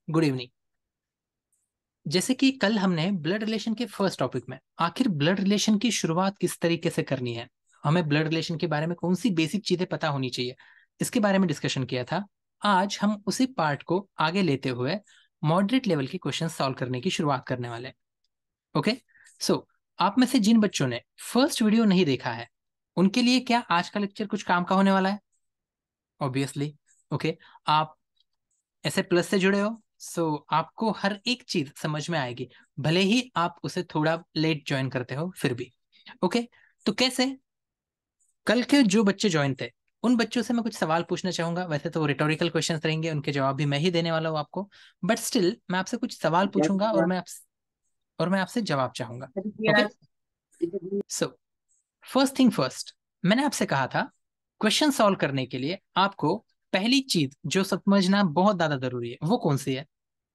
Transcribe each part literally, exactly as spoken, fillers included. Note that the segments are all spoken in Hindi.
Good evening. जैसे कि कल हमने ब्लड रिलेशन के फर्स्ट टॉपिक में आखिर ब्लड रिलेशन की शुरुआत किस तरीके से करनी है, हमें ब्लड रिलेशन के बारे में कौन सी बेसिक चीजें पता होनी चाहिए, इसके बारे में डिस्कशन किया था। आज हम उसी पार्ट को आगे लेते हुए मॉडरेट लेवल के क्वेश्चन सॉल्व करने की शुरुआत करने वाले हैं। ओके, सो आप में से जिन बच्चों ने फर्स्ट वीडियो नहीं देखा है उनके लिए क्या आज का लेक्चर कुछ काम का होने वाला है? ऑब्वियसली। ओके, आप ऐसे प्लस से जुड़े हो, सो आपको हर एक चीज समझ में आएगी, भले ही आप उसे थोड़ा लेट ज्वाइन करते हो फिर भी। ओके, तो कैसे कल के जो बच्चे ज्वाइन थे उन बच्चों से मैं कुछ सवाल पूछना चाहूंगा। वैसे तो रिटोरिकल क्वेश्चंस रहेंगे, उनके जवाब भी मैं ही देने वाला हूँ आपको, बट स्टिल मैं आपसे कुछ सवाल पूछूंगा और मैं आपसे और मैं आपसे जवाब चाहूंगा। Okay, so first thing first, मैंने आपसे कहा था क्वेश्चन सॉल्व करने के लिए आपको पहली चीज जो समझना बहुत ज्यादा जरूरी है वो कौन सी है?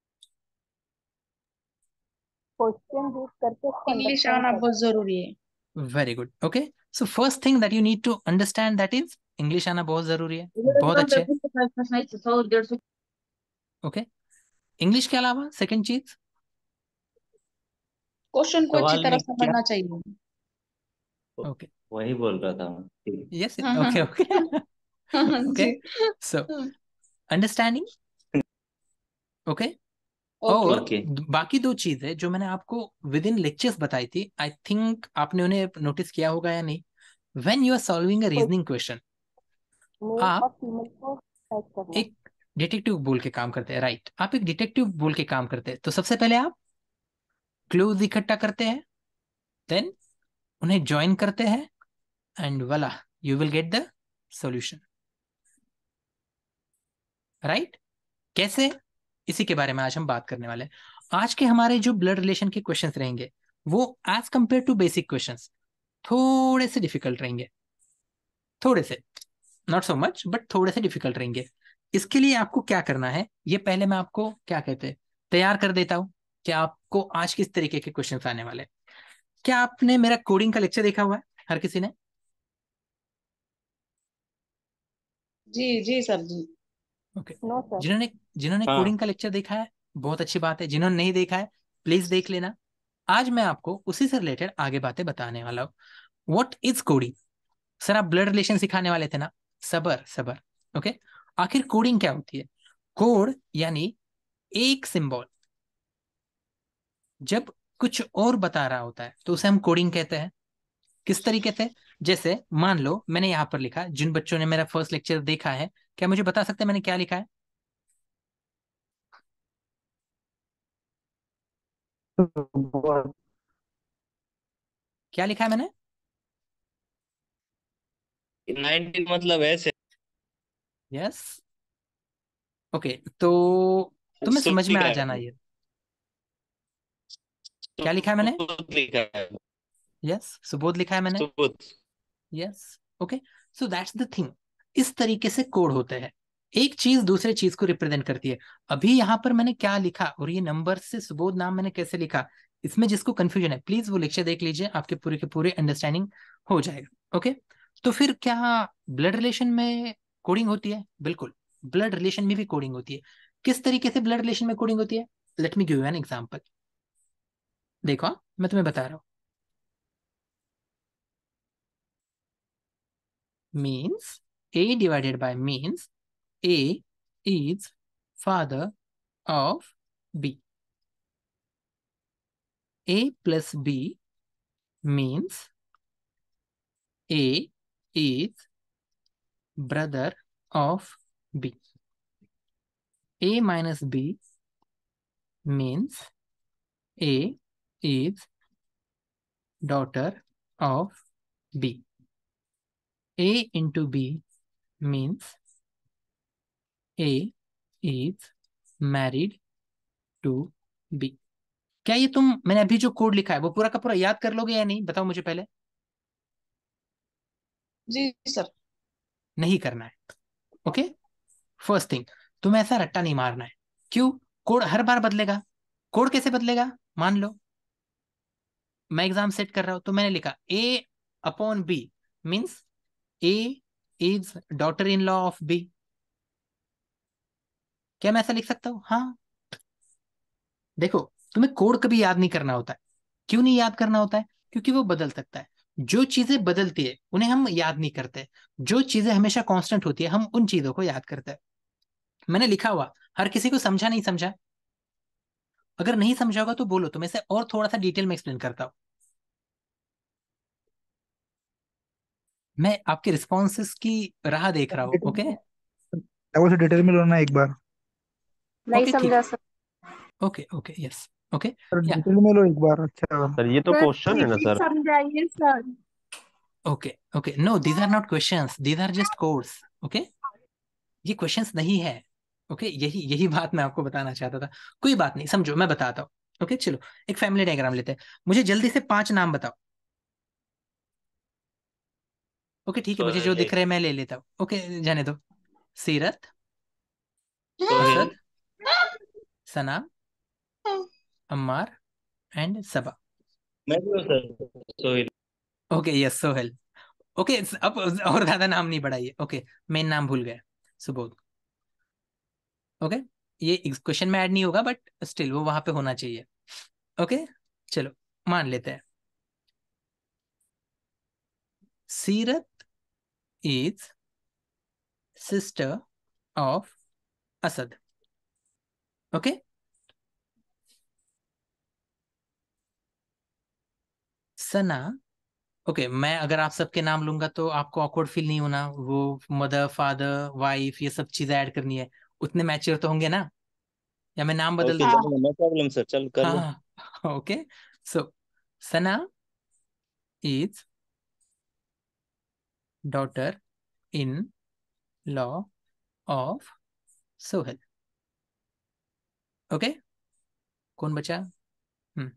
क्वेश्चन रीड करके उसको इंग्लिश अंडरस्टैंड आना कर। बहुत जरूरी है। Very good. Okay, so first thing that you need to understand that is English आना बहुत जरूरी है। बहुत अच्छे। ओके, इंग्लिश के अलावा सेकंड चीज? क्वेश्चन को अच्छी सवाल तरह में क्या? समझना चाहिए। ओके, वही बोल रहा था मैं। ठीक। यस, हाँ हाँ ओके ओके हाँ हाँ ओके, जी। So understanding. Okay, okay. और ओके। बाकी दो चीजें जो मैंने आपको विद इन लेक्चर्स बताई थी, आई थिंक आपने उन्हें नोटिस किया होगा या नहीं। When you are solving a reasoning question, male और आप फीमेल को टाइप करना। एक डिटेक्टिव बोल के काम करते हैं, राइट? आप एक डिटेक्टिव बोल के काम करते हैं, तो सबसे पहले आप क्लूज इकट्ठा करते हैं, देन उन्हें ज्वाइन करते हैं, एंड वाला you will get the solution, right? कैसे, इसी के बारे में आज हम बात करने वाले हैं। आज के हमारे जो ब्लड रिलेशन के क्वेश्चंस रहेंगे वो as compare to basic questions थोड़े से डिफिकल्ट रहेंगे, थोड़े से, नॉट सो मच बट थोड़े से डिफिकल्ट रहेंगे। इसके लिए आपको क्या करना है, ये पहले मैं आपको क्या कहते हैं तैयार कर देता हूँ कि आपको आज किस तरीके के क्वेश्चंस आने वाले हैं। क्या आपने मेरा कोडिंग का लेक्चर देखा हुआ है, हर किसी ने? जी जी सर जी। Okay, no sir. जिन्होंने जिन्होंने हाँ। कोडिंग का लेक्चर देखा है बहुत अच्छी बात है, जिन्होंने नहीं देखा है प्लीज देख लेना। आज मैं आपको उसी से रिलेटेड आगे बातें बताने वाला हूँ। What is coding? सर आप ब्लड रिलेशन सिखाने वाले थे ना, सबर सबर। ओके, आखिर कोडिंग क्या होती है? कोड यानी एक सिंबल जब कुछ और बता रहा होता है तो उसे हम कोडिंग कहते हैं। किस तरीके से? जैसे मान लो मैंने यहाँ पर लिखा, जिन बच्चों ने मेरा फर्स्ट लेक्चर देखा है क्या मुझे बता सकते हैं मैंने क्या लिखा है? क्या लिखा है मैंने? नाइनटीन मतलब ऐसे। यस। ओके, तो तुम्हें सुबह समझ में लिखा आ है जाना मैंने। ये क्या लिखा है मैंने। सुबह लिखा है। यस, सुबोध लिखा है मैंने। सुबह। Yes. Okay, so that's the thing. इस तरीके से कोड होते हैं, एक चीज दूसरे चीज को रिप्रेजेंट करती है। अभी यहाँ पर मैंने क्या लिखा और ये नंबर से सुबोध नाम मैंने कैसे लिखा, इसमें जिसको कंफ्यूजन है प्लीज वो लेक्चर देख लीजिए, आपके पूरे के पूरे अंडरस्टैंडिंग हो जाएगा। ओके, तो फिर क्या ब्लड रिलेशन में कोडिंग होती है? बिल्कुल, ब्लड रिलेशन में भी कोडिंग होती है। किस तरीके से ब्लड रिलेशन में कोडिंग होती है? Let me give you an example. देखो हाँ, मैं तुम्हें बता रहा हूँ। Means A divided by means A is father of B. A plus B means A is brother of B. A minus B means A is daughter of B. A into B means A is married to B. क्या ये तुम मैंने अभी जो कोड लिखा है वो पूरा का पूरा याद कर लोगे या नहीं, बताओ मुझे पहले। जी सर। नहीं करना है। ओके, फर्स्ट थिंग, तुम्हें ऐसा रट्टा नहीं मारना है। क्यों? कोड हर बार बदलेगा। कोड कैसे बदलेगा? मान लो मैं एग्जाम सेट कर रहा हूं तो मैंने लिखा A upon B means A is daughter in law of B. क्या मैं ऐसा लिख सकता हूँ? हाँ, देखो, तुम्हें कोड कभी याद नहीं करना होता है। क्यों नहीं याद करना होता है? क्योंकि वो बदल सकता है। जो चीजें बदलती है उन्हें हम याद नहीं करते। जो चीजें हमेशा कांस्टेंट होती है हम उन चीजों को याद करते हैं। मैंने लिखा हुआ हर किसी को समझा नहीं समझा? अगर नहीं समझा होगा तो बोलो, तो मैं इसे और थोड़ा सा डिटेल में एक्सप्लेन करता हूँ। मैं आपके रिस्पॉन्सेस की राह देख रहा हूँ। ओके वो से डिटेल में लो ना एक बार। नहीं ओके ठीक समझा है। Sir. Okay okay yes okay sir या डिटेल में लो एक बार। अच्छा सर ये तो सर क्वेश्चन है ना रिपीट सर? समझाइए sir. Okay okay no, these are not questions, these are just codes. Okay, ये क्वेश्चंस नहीं है। Okay okay? यही यही बात मैं आपको बताना चाहता था। कोई बात नहीं, समझो, मैं बताता हूँ। Okay okay? चलो एक फैमिली डायग्राम लेते हैं। मुझे जल्दी से पांच नाम बताओ। ओके okay, ठीक है, मुझे जो दिख रहे हैं मैं ले लेता हूँ। ओके okay, जाने दो। सीरत, सोहेल, असद, सना, अम्मार एंड सबा। मैं भी हूँ sir, Sohail. Okay yes Sohail. Okay अब और ज्यादा नाम नहीं बढ़ाइए। ओके मेन नाम भूल गए, सुबोध। ओके ये क्वेश्चन में ऐड नहीं होगा बट स्टिल वो वहां पे होना चाहिए। ओके चलो मान लेते हैं Seerat is sister of Asad. Okay Sana. Okay मैं अगर आप सबके नाम लूंगा तो आपको ऑकवर्ड फील नहीं होना, वो मदर फादर वाइफ ये सब चीजें ऐड करनी है। उतने मैच्योर तो होंगे ना, या मैं नाम बदल ओके दूं? चलो, नो प्रॉब्लम सर, चल कर लो। हाँ okay so Sana is daughter in law of Sohail. Okay कौन बचा? Hmm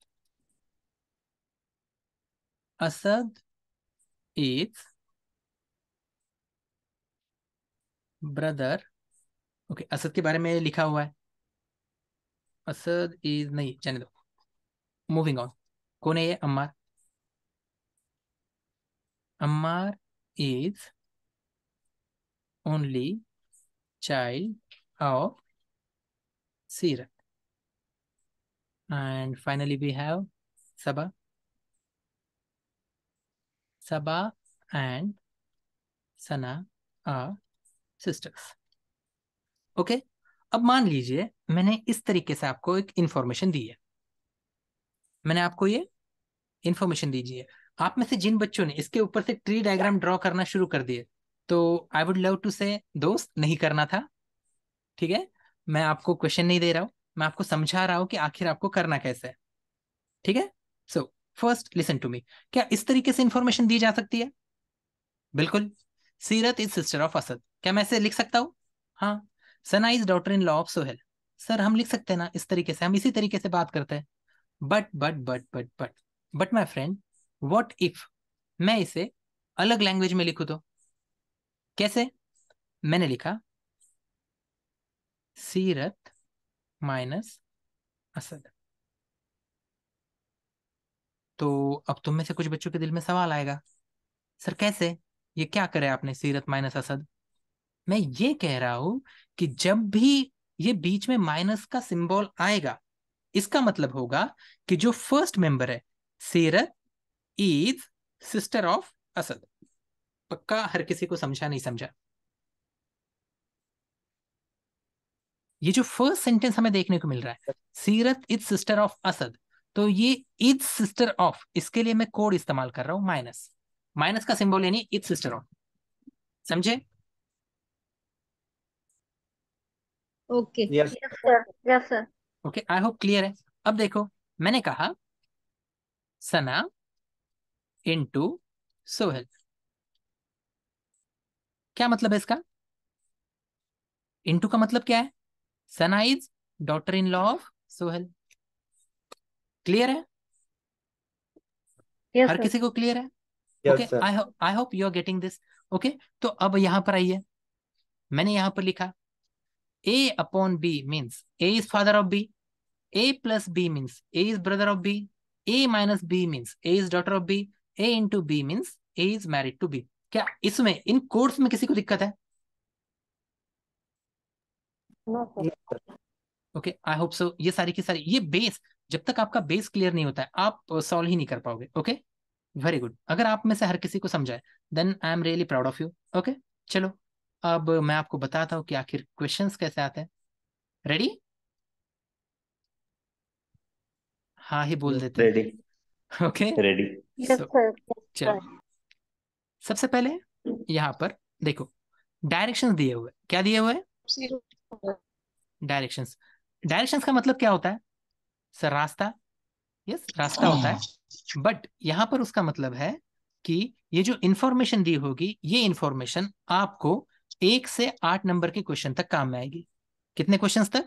Asad is brother. Okay Asad के बारे में लिखा हुआ है। असद इज नहीं, जाने दो। Moving on. कौन है ये? Ammar. Ammar is only child of Seerat. And finally we have Saba. Saba and Sana are sisters. Okay अब मान लीजिए मैंने इस तरीके से आपको एक इंफॉर्मेशन दी है। मैंने आपको ये इंफॉर्मेशन दीजिए। आप में से जिन बच्चों ने इसके ऊपर से ट्री डायग्राम ड्रॉ करना शुरू कर दिए, तो आई वुड लव टू से दोस्त नहीं करना था। ठीक है, मैं आपको क्वेश्चन नहीं दे रहा हूं, मैं आपको समझा रहा हूं कि आखिर आपको करना कैसे है। ठीक है, so first listen to me. क्या इस तरीके से इंफॉर्मेशन दी जा सकती है? बिल्कुल। सीरत इज सिस्टर ऑफ असद, क्या मैं ऐसे लिख सकता हूँ? हाँ। Sana is daughter in law of Sohail, sir हम लिख सकते हैं ना इस तरीके से, हम इसी तरीके से बात करते हैं। But but but but but but my friend, what if मैं इसे अलग लैंग्वेज में लिखूं तो? कैसे? मैंने लिखा सीरत माइनस असद। तो अब तुम में से कुछ बच्चों के दिल में सवाल आएगा, सर कैसे, ये क्या करे आपने सीरत माइनस असद? मैं ये कह रहा हूं कि जब भी ये बीच में माइनस का सिंबल आएगा, इसका मतलब होगा कि जो फर्स्ट मेंबर है सीरत इज सिस्टर ऑफ असद। पक्का हर किसी को समझा नहीं समझा? ये जो फर्स्ट सेंटेंस हमें देखने को मिल रहा है, सीरत इज सिस्टर ऑफ असद, तो ये इज सिस्टर ऑफ, इसके लिए मैं कोड इस्तेमाल कर रहा हूं माइनस। माइनस का सिंबल यानी इज सिस्टर ऑफ। समझे? Okay yes yes sir yes sir. Okay I hope clear है। अब देखो, मैंने कहा सना इनटू सोहेल, क्या मतलब है इसका? इनटू का मतलब क्या है? Sana is daughter in law of Sohail. Clear है? यस हर सर। किसी को क्लियर है? Okay yes sir. I I hope you are getting this. Okay तो अब यहां पर आइए, मैंने यहां पर लिखा A upon B means A is father of B, A plus B means A is brother of B, A minus B means A is daughter of B, A into B means A is married to B. क्या इसमें इन कोड्स में किसी को दिक्कत है? No sir. Okay, I hope so. ये सारी की सारी, ये बेस, जब तक आपका बेस क्लियर नहीं होता है आप सॉल्व ही नहीं कर पाओगे। Okay, very good. अगर आप में से हर किसी को समझाए then I am really proud of you. Okay, चलो अब मैं आपको बताता हूँ कि आखिर क्वेश्चंस कैसे आते हैं। रेडी? हाँ ही बोल देते रेडी हैं। Okay, ready yes so sir. चलो, सबसे पहले यहाँ पर देखो, डायरेक्शंस दिए हुए, क्या दिए हुए? Zero directions. डायरेक्शंस का मतलब क्या होता है सर? रास्ता। यस, रास्ता होता है। बट यहां पर उसका मतलब है कि ये जो इंफॉर्मेशन दी होगी, ये इंफॉर्मेशन आपको एक से आठ नंबर के क्वेश्चन तक काम में आएगी। कितने क्वेश्चंस तक?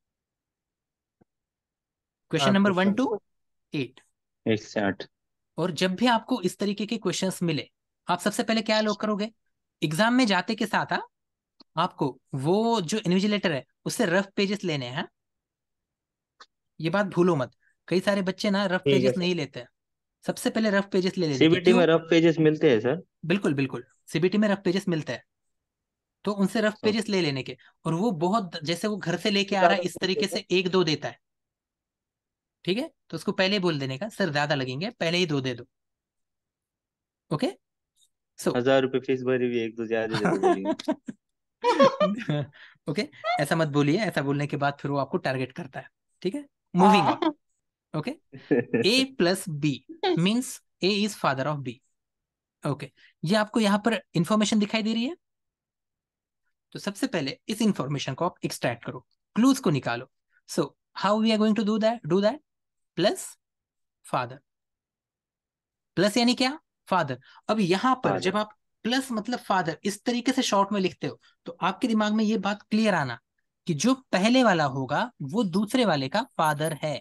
क्वेश्चन आठ number one question. Two eight. एक से आठ और जब भी आपको इस तरीके के क्वेश्चंस मिले, आप सबसे पहले क्या लोग करोगे? एग्जाम में जाते के साथ आ, आपको वो जो इन्विजिलेटर है उससे रफ पेजेस लेने हैं। ये बात भूलो मत। कई सारे बच्चे ना रफ ठीक है पेजेस सर। नहीं लेते हैं। सबसे पहले रफ पेजेस ले लेने की। सीबीटी क्यों? में रफ पेजेस मिलते हैं सर? बिल्कुल बिल्कुल, सीबीटी में रफ पेजेस मिलते हैं, तो उनसे रफ पेजेस ले लेने के। और वो बहुत, जैसे वो घर से लेके आ रहा है इस तरीके से एक दो देता है, ठीक है, तो उसको पहले ही बोल देने का सर ज्यादा लगेंगे, पहले ही दो दे दो। ओके, सो हजार रुपए फीस भरी हुई है, एक दो ज्यादा दे दो बोलिए। ओके, ऐसा मत बोलिए, ऐसा बोलने के बाद फिर वो आपको टारगेट करता है। ठीक है, moving on. Okay, A plus B means A is father of B. Okay, ये आपको यहाँ पर इंफॉर्मेशन दिखाई दे रही है। तो सबसे पहले इस इंफॉर्मेशन को आप एक्सट्रैक्ट करो, क्लूज को निकालो। So how we are going to do that? Do that plus father. Plus यानी क्या? फादर। अब यहां पर फादर। जब आप प्लस मतलब फादर इस तरीके से शॉर्ट में लिखते हो, तो आपके दिमाग में ये बात क्लियर आना कि जो पहले वाला होगा वो दूसरे वाले का फादर है।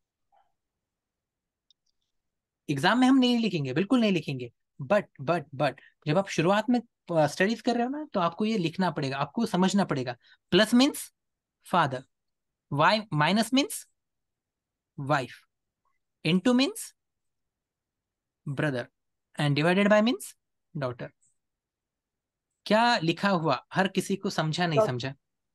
एग्जाम में हम नहीं लिखेंगे, बिल्कुल नहीं लिखेंगे, बट बट बट जब आप शुरुआत में स्टडीज कर रहे हो ना, तो आपको ये लिखना पड़ेगा, आपको समझना पड़ेगा। Plus means father, Y minus means wife, into means brother, and divided by means daughter. क्या लिखा हुआ हर किसी को समझा नहीं समझा?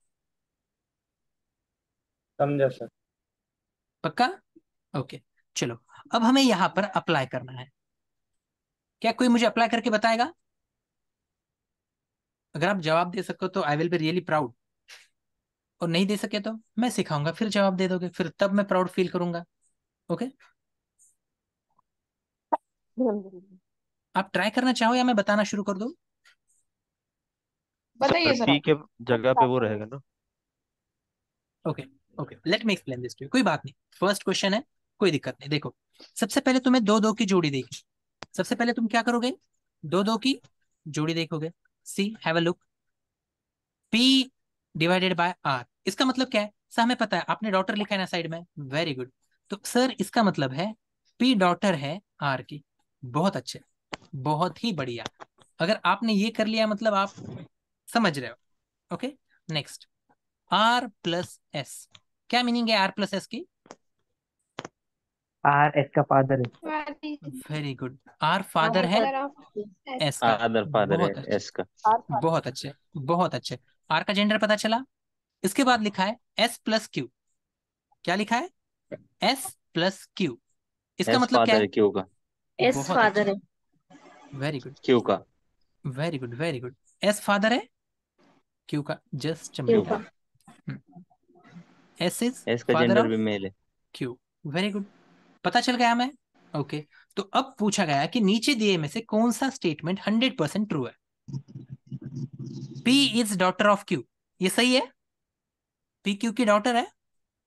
समझा सर। पक्का? ओके, चलो अब हमें यहां पर अप्लाई करना है। क्या कोई मुझे अप्लाई करके बताएगा? अगर आप जवाब दे सको तो I will be really proud, और नहीं दे सके तो मैं सिखाऊंगा, फिर जवाब दे दोगे, फिर तब मैं प्राउड फील करूंगा। ओके, आप ट्राई करना चाहो या मैं बताना शुरू कर दूं? बताइए सर सर पी आप। के जगह पे वो रहेगा ना? Okay okay, let me explain this to you. कोई बात नहीं, फर्स्ट क्वेश्चन है, कोई दिक्कत नहीं। देखो, सबसे पहले तुम्हें दो दो की जोड़ी देखी। सबसे पहले तुम क्या करोगे? दो दो की जोड़ी देखोगे। See, have a look. P divided by R, इसका मतलब क्या है? सर हमें पता है, आपने डॉटर लिखा है ना साइड में, वेरी गुड। तो सर इसका मतलब है पी डॉटर है आर की। बहुत अच्छे, बहुत ही बढ़िया। अगर आपने ये कर लिया मतलब आप समझ रहे हो। Okay, next, R plus S. क्या मीनिंग है आर प्लस एस की? आर एस का फादर है। वेरी गुड, आर फादर है एस का। फादर फादर है बहुत अच्छे, एस का। बहुत अच्छे, बहुत अच्छे। आर का जेंडर पता चला। इसके बाद लिखा है एस प्लस क्यू। क्या लिखा है? S plus Q. इसका एस मतलब क्या फादर है? है क्यू का। एस बहुत फादर अच्छे, है। वेरी गुड, क्यू का। Very good, very good. S father है क्यू का, जस्ट क्यों क्यू का? का। एस इज एस का फादर जेंडर ऑफ भी मेल है। क्यू। वेरी गुड, पता चल गया हमें। ओके, तो अब पूछा गया कि नीचे दिए में से कौन सा स्टेटमेंट हंड्रेड परसेंट ट्रू है? P is daughter of Q, ये सही है? पी क्यू की डॉटर है?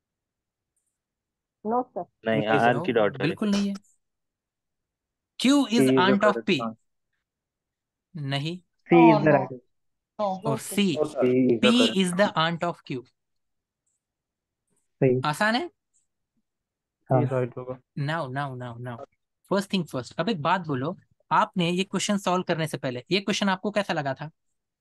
No sir. नहीं, नहीं आर नो, की डॉटर है। बिल्कुल नहीं है। Q C is is the aunt of P, correct. नहीं। C no is the no right. No और C, C is the P is the correct. Aunt of Q. सही। आसान है। हाँ। राइट होगा। Now now now now, first thing first, अब एक बात बोलो, आपने ये क्वेश्चन सॉल्व करने से पहले ये क्वेश्चन आपको कैसा लगा था?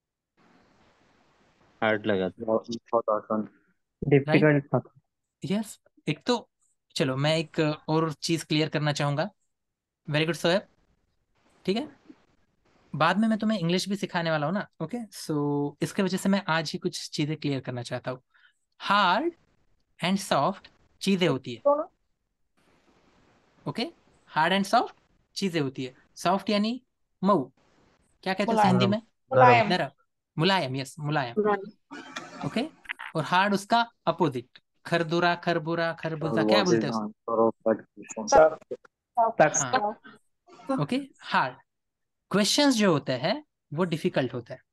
हार्ड लगा था। बहुत बहुत आसान। राइट, डिफिकल्ट था। यस। एक तो चलो मैं एक और चीज क्लियर करना चाहूंगा। वेरी गुड सोएब, ठीक है, बाद में मैं तुम्हें इंग्लिश भी सिखाने वाला हूँ ना। ओके, सो इसके वजह से मैं आज ही कुछ चीजें क्लियर करना चाहता हूँ। हार्ड एंड सॉफ्ट चीजें होती है। दोनों ओके, हार्ड एंड सॉफ्ट चीजें होती है। सॉफ्ट यानी मऊ, क्या कहते हैं उसे मुलायम हिंदी नरम में? मुलायम नरम, मुलायम, यस मुलायम। दोनों। ओके, और हार्ड उसका अपोजिट, खरदुरा, खरबुरा, खरबूजा, क्या what is बोलते हैं the उसको? answer of that question? Soft हाँ, सॉफ्ट ओके, हार्ड। क्वेश्चंस जो होते हैं वो डिफिकल्ट होता है।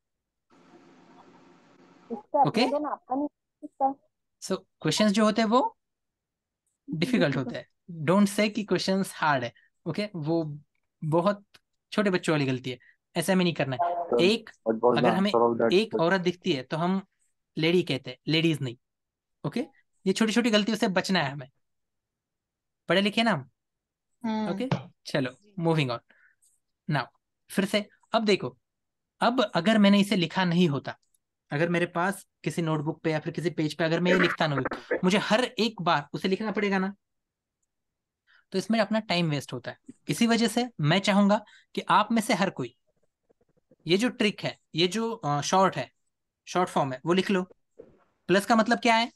इससे ओके, अपने देना आपका नहीं इसका सो क्वेश्चंस जो होते हैं वो डिफिकल्ट होता है। डोंट से कि क्वेश्चंस हार्ड है। Okay okay? वो बहुत छोटे बच्चों वाली गलती है, ऐसा में नहीं करना है। Sir, एक, what was the अगर हमें answer of that एक question? औरत दिखती है तो हम लेडी कहते हैं, लेडीज नहीं। Okay okay? ये छोटी छोटी गलतियों से बचना है हमें, पढ़े लिखे ना हम। Hmm okay okay? चलो मूविंग ऑन नाउ। फिर से अब देखो, अब अगर मैंने इसे लिखा नहीं होता, अगर मेरे पास किसी नोटबुक पे या फिर किसी पेज पे अगर मैं ये लिखता नहीं, मुझे हर एक बार उसे लिखना पड़ेगा ना, तो इसमें अपना टाइम वेस्ट होता है। इसी वजह से मैं चाहूंगा कि आप में से हर कोई ये जो ट्रिक है, ये जो शॉर्ट है, शॉर्ट फॉर्म है, वो लिख लो। प्लस का मतलब क्या है?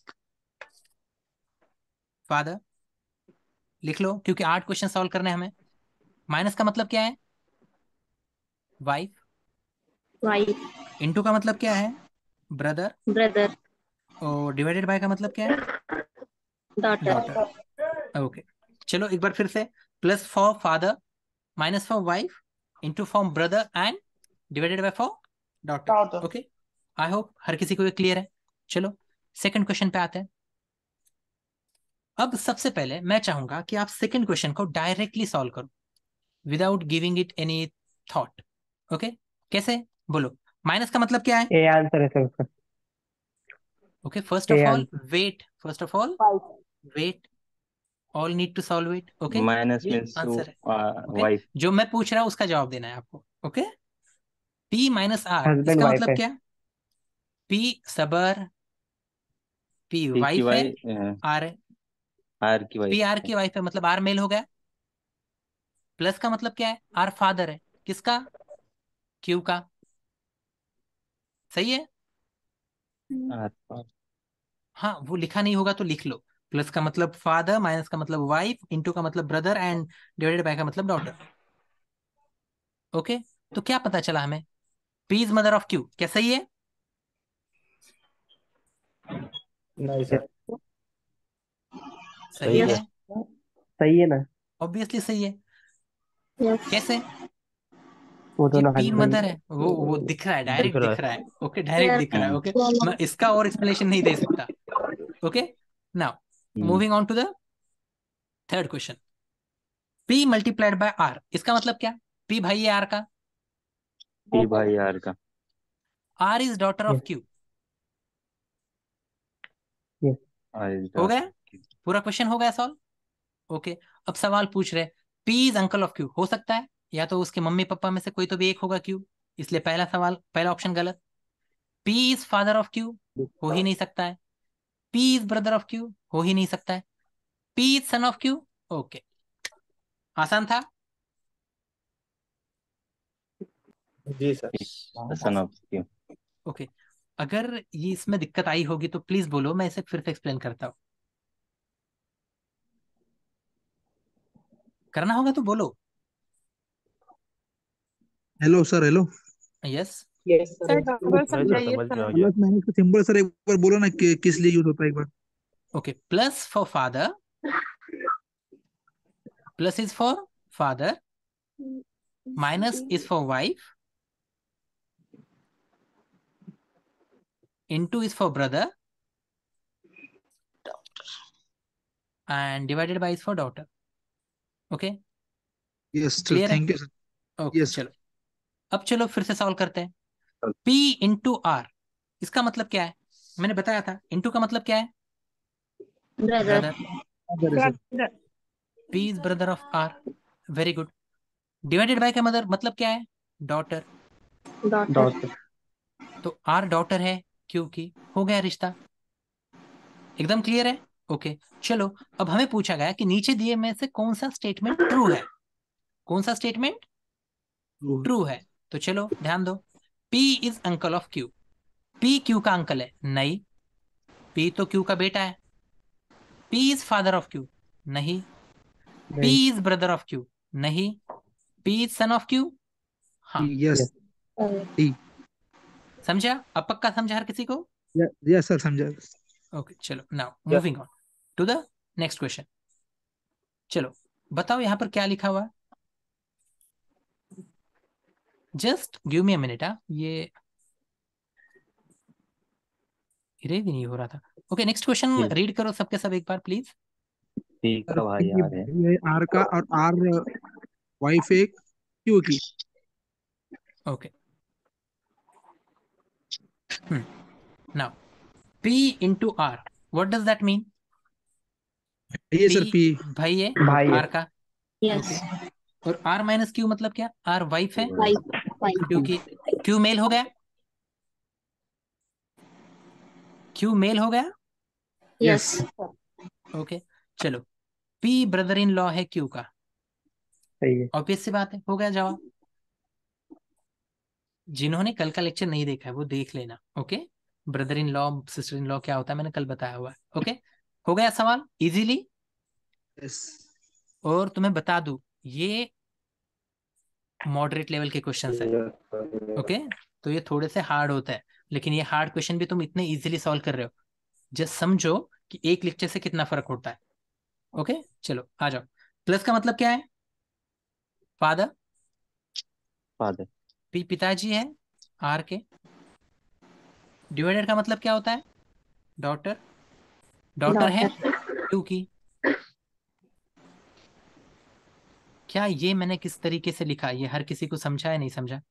फादर, लिख लो, क्योंकि आठ क्वेश्चन सॉल्व करने हैं हमें। माइनस का मतलब क्या है? वाइफ। वाइफ इनटू का मतलब क्या है? ब्रदर। ब्रदर और डिवाइडेड बाय का मतलब क्या है? Daughter daughter. ओके, चलो एक बार फिर से। Plus for father, minus for wife, into for brother and divided by for daughter. Daughter okay, I hope हर किसी को ये क्लियर है। चलो सेकंड क्वेश्चन पे आते हैं। अब सबसे पहले मैं चाहूंगा कि आप सेकंड क्वेश्चन को डायरेक्टली सॉल्व करो without giving it any thought. Okay, कैसे? बोलो। माइनस का मतलब क्या है? ए आंसर है सर उसका। Okay, first A of all answer. Wait, first of all wife wait, all need to solve it. Okay, minus ये मीन्स आंसर है। Okay, wife. जो मैं पूछ रहा हूं उसका जवाब देना है आपको। Okay, P minus R, husband इसका वाइफ मतलब है। क्या? पी सबर, पी पी की वाइफ है, वाई आर है। आर की पी वाइफ आर की वाइफ है, मतलब आर मेल हो गया। प्लस का मतलब क्या है? आर फादर है, किसका? क्यू का। सही है। आर। हाँ, वो लिखा नहीं होगा तो लिख लो। प्लस का मतलब फादर, माइनस का मतलब वाइफ, इंटू का मतलब ब्रदर एंड डिवाइडेड बाय का मतलब डॉटर। ओके, तो क्या पता चला हमें? P is mother of Q, क्या सही है? नहीं सर, सही सही है। है, सही है ना? ऑब्वियसली सही है। यस कैसे? वो ये दोनों पी हस्बैंड। मदर है, वो वो दिख रहा है, दिख डायरेक्ट रहा दिख है। रहा है। ओके, डायरेक्ट दिख रहा है। हम्म ओके, मैं इसका और एक्सप्लेनेशन नहीं दे सकता। Okay, now hmm moving on to the third question. P multiplied by R, इसका मतलब क्या? पी भाई है आर का। पी भाई आर का। R is daughter of yes Q. Yes. R is हो गया, डॉटर। पूरा क्वेश्चन हो गया सॉल्व। ओके, अब सवाल पूछ रहे, P is uncle of Q, हो सकता है या तो उसके मम्मी पापा में से कोई तो भी एक होगा क्यू, इसलिए पहला सवाल, पहला ऑप्शन गलत। P is father of Q, हो ही नहीं सकता है। P is brother of Q, हो ही नहीं सकता है। P is son of Q. Okay, आसान था। जी sir. Son of Q. Okay, अगर ये इसमें दिक्कत आई होगी तो प्लीज बोलो, मैं इसे फिर से एक्सप्लेन करता हूँ। करना होगा तो बोलो। Hello sir. Hello yes, yes sir sir double double नहीं समझाइए सर, समझ में आ सर गया। प्लस माइनस का सिंबल सर एक बार बोलो ना कि किस लिए यूज होता है एक बार। Okay, plus for father, plus is for father, minus is for wife, into is for brother and divided by is for daughter. Okay, yes sir, clear है? Thank you sir. Okay, yes. चलो अब चलो फिर से सॉल्व करते हैं। P इंटू आर, इसका मतलब क्या है? मैंने बताया था, इंटू का मतलब क्या है? Brother brother. P is brother of R, very good. Divided by का मदर मतलब क्या है? डॉटर। Daughter daughter. तो आर डॉटर है क्यू की, हो गया रिश्ता। एकदम क्लियर है। ओके, चलो अब हमें पूछा गया कि नीचे दिए में से कौन सा स्टेटमेंट ट्रू है। कौन सा स्टेटमेंट ट्रू है? तो चलो ध्यान दो। P is uncle of Q, P Q का अंकल है? नहीं, P तो Q का बेटा है। P is father of Q, नहीं। पी नहीं। इज ब्रदर ऑफ क्यू, नहीं। P is son of Q, हाँ। Yes Yes. डी। समझा? अब पक्का समझा हर किसी को? यस सर समझा। ओके चलो, now moving on to the next question. चलो बताओ यहाँ पर क्या लिखा हुआ है। Just give me a minute. हाँ, ये इरेज ही नहीं हो रहा था। ओके नेक्स्ट क्वेश्चन जी रीड करो सबके सब एक बार प्लीज। पी सर का भाई पी आर है। भाई है आर का, और आर वाइफ है क्यू की। Okay now P into R, what does that mean? ये सर पी पी। भाई है भाई है। आर का, यस। ओके। और आर माइनस क्यू मतलब क्या? आर वाइफ है, वाइफ वाइफ क्योंकि क्यू मेल हो गया। क्यू मेल हो गया, यस। ओके। चलो पी ब्रदर इन लॉ है क्यू का, सही है। ऑब्वियस सी बात है, हो गया जवाब। जिन्होंने कल का लेक्चर नहीं देखा है वो देख लेना, okay. Brother in law sister in law क्या होता है मैंने कल बताया हुआ है, ओके। हो गया सवाल इजीली। यस और तुम्हें बता दूं ये मॉडरेट लेवल के क्वेश्चंस है, ओके। तो ये थोड़े से हार्ड होता है, लेकिन ये हार्ड क्वेश्चन भी तुम इतने इजीली सॉल्व कर रहे हो, जस्ट समझो कि एक लेक्चर से कितना फर्क होता है, ओके। चलो आ जाओ। प्लस का मतलब क्या है? फादर। फादर। पी पिताजी है आर के। डिवाइडेड का मतलब क्या होता है? डॉटर। डॉटर है डॉटर। क्यू की। क्या ये मैंने किस तरीके से लिखा, ये हर किसी को समझा है नहीं समझा?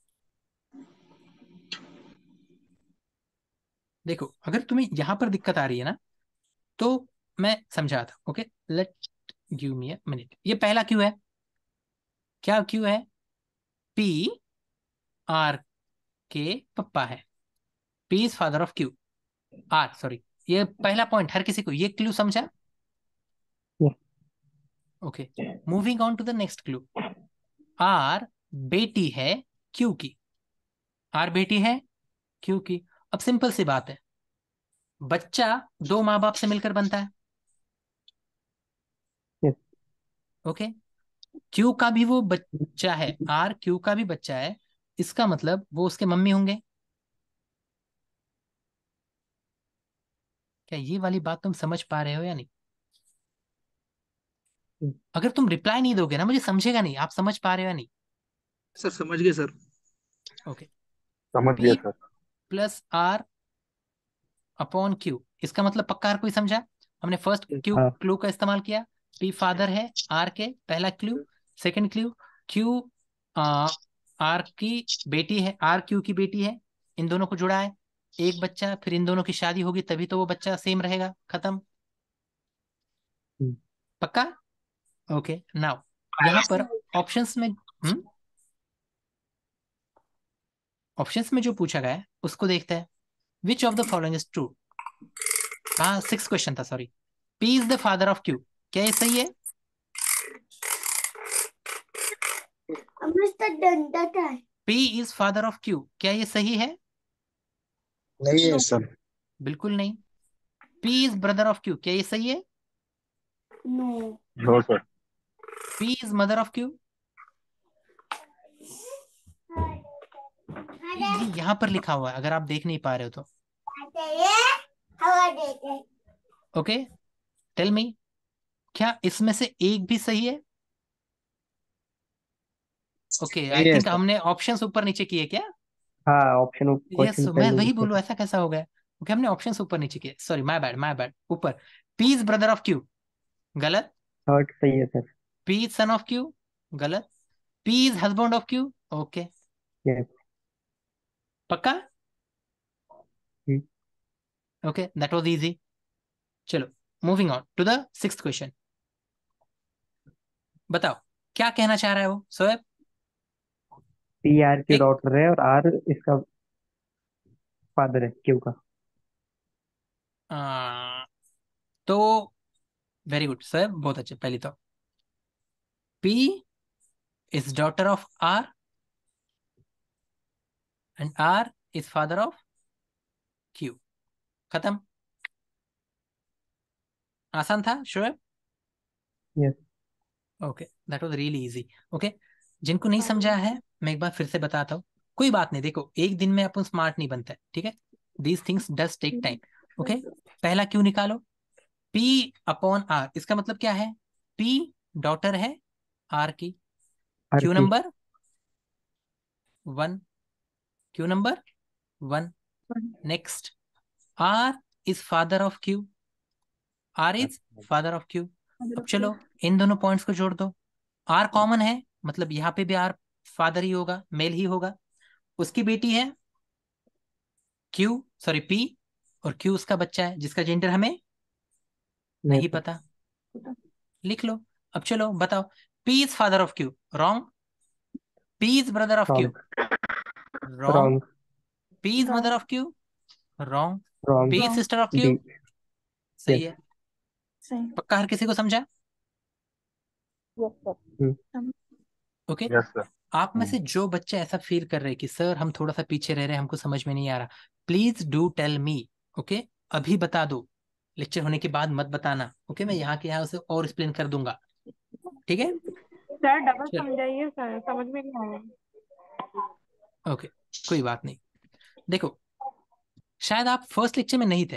देखो अगर तुम्हें यहां पर दिक्कत आ रही है ना, तो मैं समझा था, okay. Let give me a minute. ये पहला क्यू है, क्या क्यू है? पी आर के पप्पा है। P is father of Q, R sorry. ये पहला पॉइंट हर किसी को, ये क्लू समझा? Yes. Okay moving on to the next clue. R बेटी है क्यू की। आर बेटी है क्यू की। अब सिंपल सी बात है, बच्चा दो माँ बाप से मिलकर बनता है, Yes. ओके। क्यू का भी वो बच्चा है, आर क्यू का भी बच्चा है, इसका मतलब वो उसके मम्मी होंगे। क्या ये वाली बात तुम समझ पा रहे हो या नहीं? Hmm. अगर तुम रिप्लाई नहीं दोगे ना मुझे समझेगा नहीं आप समझ पा रहे हो या नहीं। सर समझ गए सर। ओके समझ गया P sir. Plus R upon Q, इसका मतलब पक्का हर कोई समझा? हमने फर्स्ट क्यू हाँ। क्लू का इस्तेमाल किया। पी फादर है आर के, पहला clue. Second clue, Q R की बेटी है, आर क्यू की बेटी है, इन दोनों को जुड़ा है, एक बच्चा, फिर इन दोनों की शादी होगी तभी तो वो बच्चा सेम रहेगा, खत्म। Hmm. पक्का? ओके नाउ यहाँ पर ऑप्शंस में, हम्म ऑप्शंस में जो पूछा गया है उसको देखते हैं। Which of the following is true? हाँ सिक्स क्वेश्चन था, sorry. P is the father of Q, क्या ये सही है? P is father of Q, क्या ये सही है? नहीं है सर। बिल्कुल नहीं। P is brother of Q, क्या ये सही है? No sir. P is mother of Q, ये यहाँ पर लिखा हुआ है अगर आप देख नहीं पा रहे हो तो, ओके। टेल मी, क्या इसमें से एक भी सही है? ओके आई नहीं है थिंक सर। हमने ऑप्शंस ऊपर नीचे किए क्या? हाँ ऑप्शन यस क्वेश्चन मैं पहले वही लिखे बोलूँ, थे। ऐसा कैसा हो गया? ओके हमने ऑप्शंस ऊपर नीचे किए, sorry my bad my bad. ऊपर P is brother of Q, गलत। थर्ड सही है sir. P is son of Q, गलत। P is husband of Q, okay. Yes. पक्का? Okay that was easy. चलो moving on to the sixth question. बताओ क्या कहना चाह रहा है वो सोएब? पी आर की एक डॉटर है और आर इसका फादर है क्यू का। आ, तो वेरी गुड सोएब, बहुत अच्छे। पहली तो P is daughter of R and R is father of Q, खत्म। आसान था Shoaib? Yes okay, that was really easy. Okay, जिनको नहीं समझा है मैं एक बार फिर से बताता हूँ। कोई बात नहीं, देखो एक दिन में अपन स्मार्ट नहीं बनते, ठीक है, these things does take time. Okay, पहला क्यू निकालो, P अपॉन आर, इसका मतलब क्या है? P डॉटर है आर की, आर क्यू की number one, Q number one. Next, R is father of Q, R is father of Q. अब चलो इन दोनों पॉइंट्स को जोड़ दो, आर कॉमन है, मतलब यहाँ पे भी आर फादर ही होगा, मेल ही होगा। उसकी बेटी है क्यू, सॉरी पी, और क्यू उसका बच्चा है जिसका जेंडर हमें नहीं नहीं पता। पता, लिख लो। अब चलो बताओ, P is father of Q, wrong. P is brother of Q, wrong wrong. Wrong P is mother of Q, wrong. Wrong P is sister of Q, D सही यस है। पक्का हर किसी को समझा? Okay, yes sir. आप में से जो बच्चे ऐसा फील कर रहे हैं कि सर हम थोड़ा सा पीछे रह रहे हैं, हमको समझ में नहीं आ रहा, please do tell me. Okay, अभी बता दो, लेक्चर होने के बाद मत बताना। ओके, मैं यहाँ के यहाँ उसे और एक्सप्लेन कर दूंगा, ठीक है? सर डबल चलो, समझाइए सर, समझ में नहीं आया। ओके, कोई बात नहीं। देखो, शायद आप फर्स्ट लेक्चर में नहीं थे।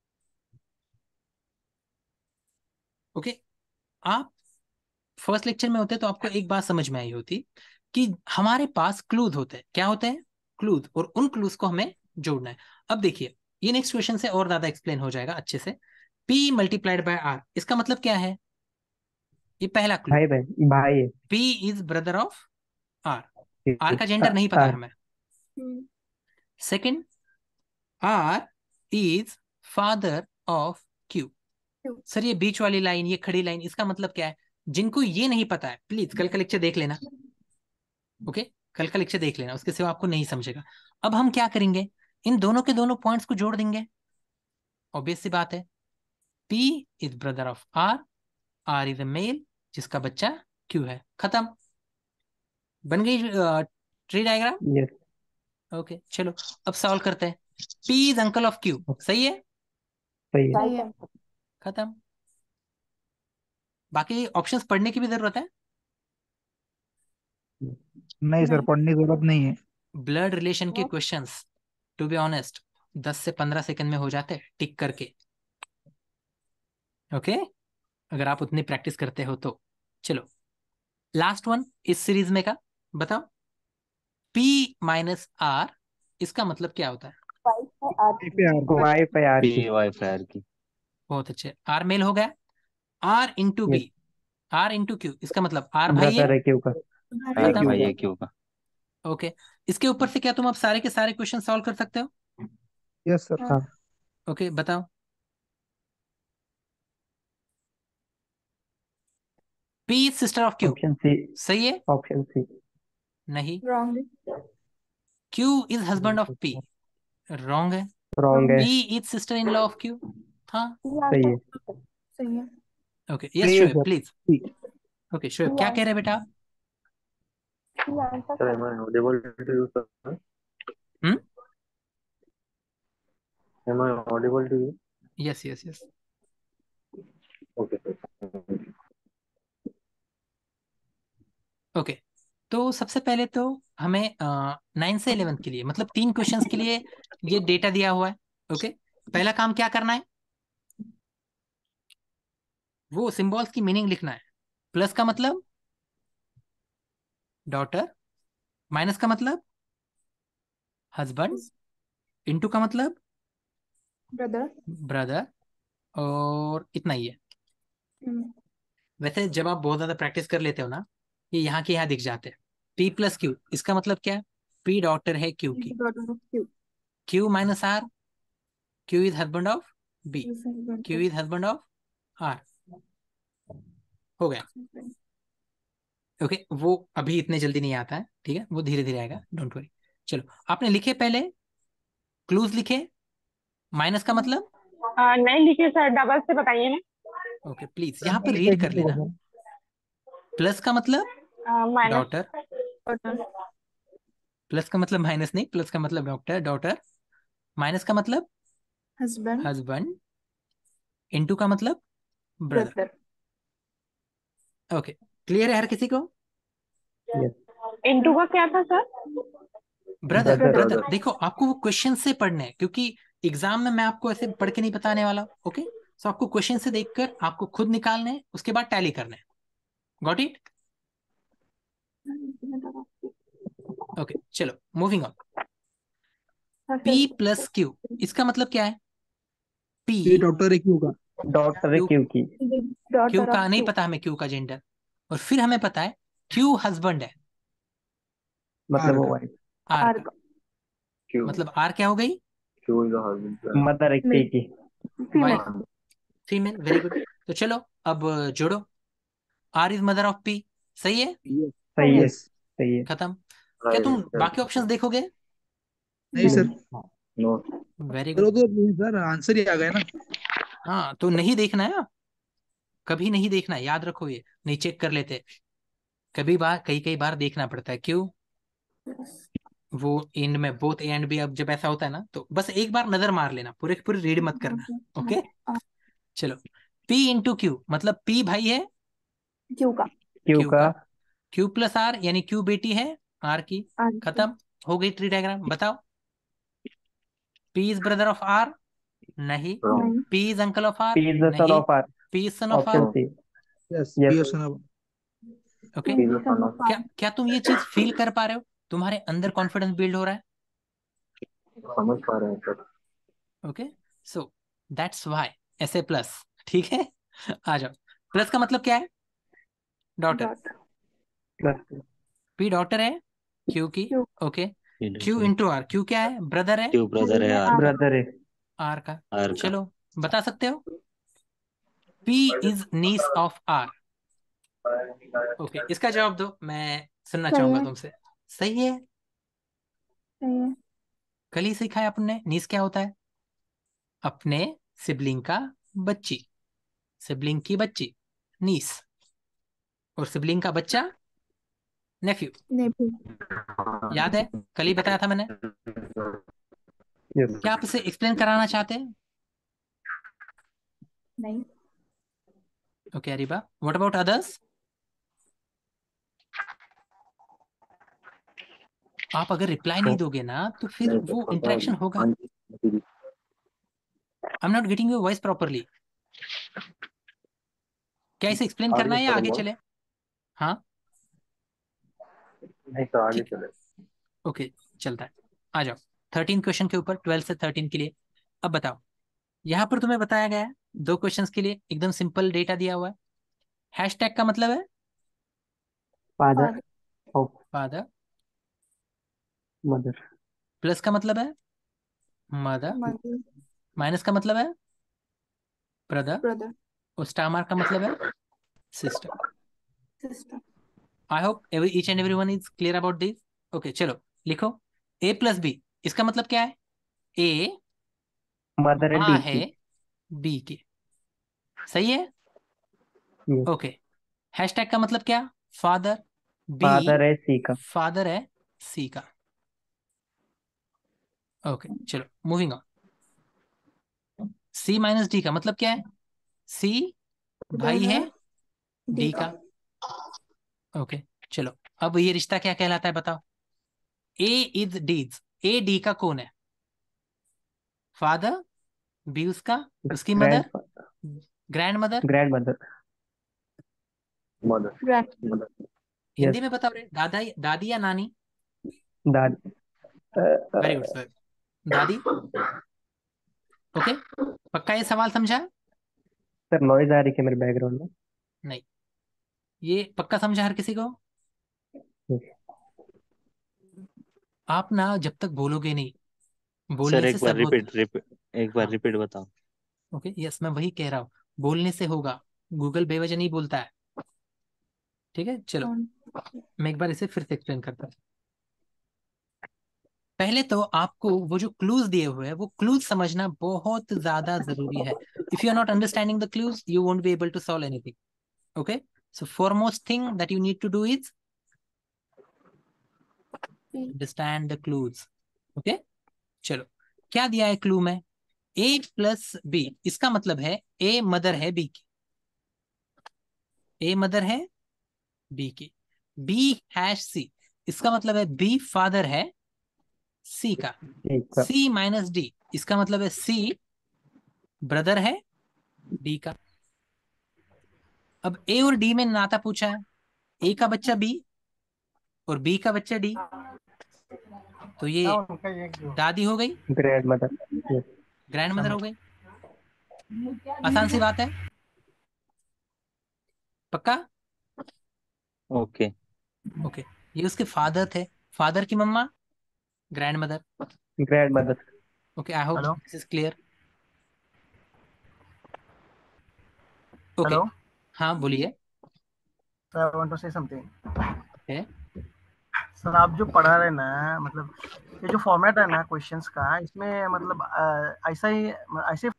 ओके, आप फर्स्ट लेक्चर में होते तो आपको एक बात समझ में आई होती कि हमारे पास क्लूज होते हैं। क्या होते हैं? क्लूज, और उन क्लूज को हमें जोड़ना है। अब देखिए, ये नेक्स्ट क्वेश्चन से और ज्यादा एक्सप्लेन हो जाएगा अच्छे से। P मल्टीप्लाइड बाय आर, इसका मतलब क्या है? ये पहला क्लू, भाई भाई भाई है P is brother of R. R का जेंडर नहीं पता आर हमें। Second, R is father of Q. Sir ये बीच वाली लाइन, ये खड़ी लाइन, इसका मतलब क्या है? जिनको ये नहीं पता है प्लीज कल का लेक्चर देख लेना। ओके, कल का लेक्चर देख लेना, उसके सिवा आपको नहीं समझेगा। अब हम क्या करेंगे, इन दोनों के दोनों पॉइंट्स को जोड़ देंगे। ऑब्वियस सी बात है, P is brother of R, R is a male जिसका बच्चा Q है। खत्म, बन गई ट्री डायग्राम। यस ओके, चलो अब सॉल्व करते हैं। P is uncle of Q, सही है? सही है है खत्म। बाकी ऑप्शंस पढ़ने की भी जरूरत है? नहीं सर, पढ़ने की जरूरत नहीं है। ब्लड रिलेशन के क्वेश्चंस टू बी ऑनेस्ट दस से पंद्रह सेकंड में हो जाते हैं टिक करके। ओके, अगर आप उतनी प्रैक्टिस करते हो तो। चलो लास्ट वन इस सीरीज में का बताओ, P माइनस आर, इसका मतलब क्या होता है? वाई पे आर वाई पे आर पी की वाई फायर की। बहुत अच्छे, आर मेल हो गया। R into S B, R into Q, इसका मतलब आर भाई है। ब्रदर है क्यू का आर खत्म। भाई है क्यू का। ओके, इसके ऊपर से क्या तुम अब सारे के सारे क्वेश्चन सॉल्व कर सकते हो? Yes sir. हाँ ओके, बताओ। P is sister of Q, option C सही है? ऑप्शन सी नहीं। Wrong Q is husband of P, wrong है। रॉन्ग है P is sister in law of Q, हाँ। सही है सही है। ओके, यस सही है शोएब सर। प्लीज। ठीक। ओके शोएब, क्या कह रहे हैं बेटा? Sir am I audible to you sir? Hmm, am I audible to you? Yes yes yes. Okay sir. Okay, तो सबसे पहले तो हमें नाइन से इलेवेंथ के लिए, मतलब तीन क्वेश्चंस के लिए ये डेटा दिया हुआ है। ओके, पहला काम क्या करना है, वो सिंबल्स की मीनिंग लिखना है। प्लस का मतलब डॉटर, माइनस का मतलब हस्बैंड, इनटू का मतलब ब्रदर। ब्रदर, और इतना ही है। वैसे जब आप बहुत ज्यादा प्रैक्टिस कर लेते हो ना, ये यहाँ के यहाँ दिख जाते हैं। P प्लस क्यू, इसका मतलब क्या है? P डॉटर है Q की। Q minus R, Q is husband of B, Q is husband of R। हो गया। ओके okay, वो अभी इतने जल्दी नहीं आता है, ठीक है, वो धीरे धीरे आएगा, डोंट वरी। चलो आपने लिखे पहले, क्लूज लिखे। माइनस का मतलब, आ, नहीं लिखे सर, डबल से बताइए ना। ओके प्लीज यहाँ पर रीड कर लेना। प्लस का मतलब माइनस डॉटर, प्लस का मतलब माइनस नहीं, प्लस का मतलब डॉक्टर डॉटर, माइनस का मतलब हस्बैंड हस्बैंड, इनटू का मतलब ब्रदर। ब्रदर। ओके, क्लियर है हर किसी को? इनटू का क्या था सर? Brother Brother. ब्रदर देखो, आपको वो क्वेश्चन से पढ़ने हैं, क्योंकि एग्जाम में मैं आपको ऐसे पढ़ के नहीं बताने वाला। ओके, सो आपको क्वेश्चन से देखकर आपको खुद निकालने हैं, उसके बाद टैली करने हैं। Got it? ओके, चलो moving on. P plus Q, इसका मतलब क्या है? ये पी डॉक्टर है क्यों का? डॉक्टर है क्यू क्यों की। क्यू डॉटर का ऑफ नहीं क्यू। पता हमें, क्यू का जेंडर। और फिर हमें पता है क्यू हस्बैंड है, मतलब आर वो का। वाइफ। आर आर का। Q. मतलब आर क्या हो गई? Q is the husband. Mother है Male. की। Female. Wife, female. Very good. तो चलो अब जोड़ो। R is mother of P, सही है? Yes. सही है, Yes. सही है। खत्म। क्या Right. तुम Yes. बाकी ऑप्शंस देखोगे? नहीं सर, No. वेरी सर वो गुड। तो नहीं सर, आंसर ही आ गया ना। हाँ, तो नहीं देखना है, कभी नहीं देखना है, याद रखो, ये नहीं चेक कर लेते कभी बार, कई कई बार देखना पड़ता है। क्यों? वो एंड में बोथ ए एंड बी, अब जब ऐसा होता है ना, तो बस एक बार नजर मार लेना, पूरे के पूरे रीड मत करना। ओके, चलो। P इंटू क्यू, मतलब P भाई है क्यू का। क्यू Q का। का। Q प्लस आर यानी Q बेटी है R की। आर की। खत्म, हो गई ट्री डायग्राम। बताओ, P is brother of R? नहीं। Wrong. नहीं। P is uncle of R? P is the son नहीं। Of R. P is son of R? Option C. Yes, Yes. P सुना। Okay, He is the son of. क्या क्या तुम ये चीज फील कर पा रहे हो? तुम्हारे अंदर कॉन्फिडेंस बिल्ड हो रहा है? समझ पा रहे हैं sir. Okay, so that's why ऐसे प्लस। ठीक है, आ जाओ। प्लस का मतलब क्या है? Daughter. Daughter. Plus P daughter है Q की। Q. Okay, Q into R. Q क्या है? ब्रदर है क्यों ब्रदर है यार? ब्रदर है। R का। आर का। चलो, बता सकते हो? P is niece of R। Okay, इसका जवाब दो, मैं सुनना सही चाहूंगा है। तुमसे। सही है, सही है। कल ही सिखाया आपने। नीस क्या होता है? अपने सिबलिंग का बच्ची, सिबलिंग की बच्ची नीस, और सिबलिंग का बच्चा नेफ्यू। नेफ्यू। याद है, कल ही बताया था मैंने। यस। क्या आप इसे एक्सप्लेन कराना चाहते हैं? नहीं। Okay Areeba, what about others? आप अगर रिप्लाई नहीं दोगे ना, तो फिर नहीं वो सर, इंटरेक्शन होगा। हाँ जी। I am not getting your voice properly. क्या इसे एक्सप्लेन आगे करना है या आगे चलो। चले? हाँ, नहीं सर, आगे ठीक है, चले। ओके, चलता है। आ जाओ थर्टीन क्वेश्चन के ऊपर, ट्वेल्व से थर्टीन के लिए। अब बताओ, यहाँ पर तुम्हें बताया गया है दो क्वेश्चंस के लिए एकदम सिंपल डेटा दिया हुआ है। हैश टैग का मतलब है father of father. Mother. Plus का मतलब है मदर। मदर। माइनस का मतलब है ब्रदर। ब्रदर। और स्टार मार्क का मतलब है sister. Sister. I hope every each and every one is clear about this. Okay, चलो लिखो। ए प्लस बी, इसका मतलब क्या है? ए मदर है माँ डी है की। बी की, सही है? यस। ओके, हैशटैग का मतलब क्या? फादर। बी फादर है सी का। फादर है सी का। ओके, चलो moving on. C minus D का मतलब क्या है? सी भाई है डी का। ओके, चलो अब ये रिश्ता क्या कहलाता है बताओ? ए इज डीज, ए डी का कौन है? फादर, बी उसका, उसकी grandmother, grand mother. Grand mother. Mother. Grand. Mother. Hindi yes. में बताओ रे, दादा दादी या नानी? दादी। वेरी गुड सर, दादी। ओके, पक्का ये सवाल समझा? सर नॉइज आ रही है मेरे बैकग्राउंड में। नहीं, ये पक्का समझा हर किसी को? Yes. आप ना जब तक बोलोगे नहीं, बोलने सर से एक बार सब होता रिपीट रिपीट एक बार हाँ, रिपीट बताओ। ओके यस, मैं वही कह रहा हूँ, बोलने से होगा। गूगल बेवजह नहीं बोलता है। ठीक है, चलो मैं एक बार इसे फिर से एक्सप्लेन करता हूँ। पहले तो आपको वो जो क्लूज दिए हुए हैं, वो क्लूज समझना बहुत ज्यादा जरूरी है। If you are not understanding the clues, you won't be able to solve anything. Okay, so foremost thing that you need to do is understand the clues. Okay, चलो क्या दिया है क्लू में? ए प्लस बी, इसका मतलब है ए मदर है बी की। ए मदर है बी की, बी हैश सी, इसका मतलब है बी फादर है सी का, ठीक है। सी माइनस डी, इसका मतलब है सी ब्रदर है डी का। अब ए और डी में नाता पूछा है, ए का बच्चा बी और बी का बच्चा डी, तो ये दादी हो गई, grandmother. Yes. Grandmother हो गई। आसान सी बात है, पक्का? ओके। ओके, ये उसके फादर थे, फादर की मम्मा grandmother. Grand mother. Okay, I hope Hello? This is clear. Okay, Hello, हाँ बोलिए। sir, I want to say something. है सर आप जो पढ़ा रहे हैं ना, मतलब ये जो फॉर्मेट है ना क्वेश्चंस का, इसमें मतलब अ, ऐसा ही ऐसे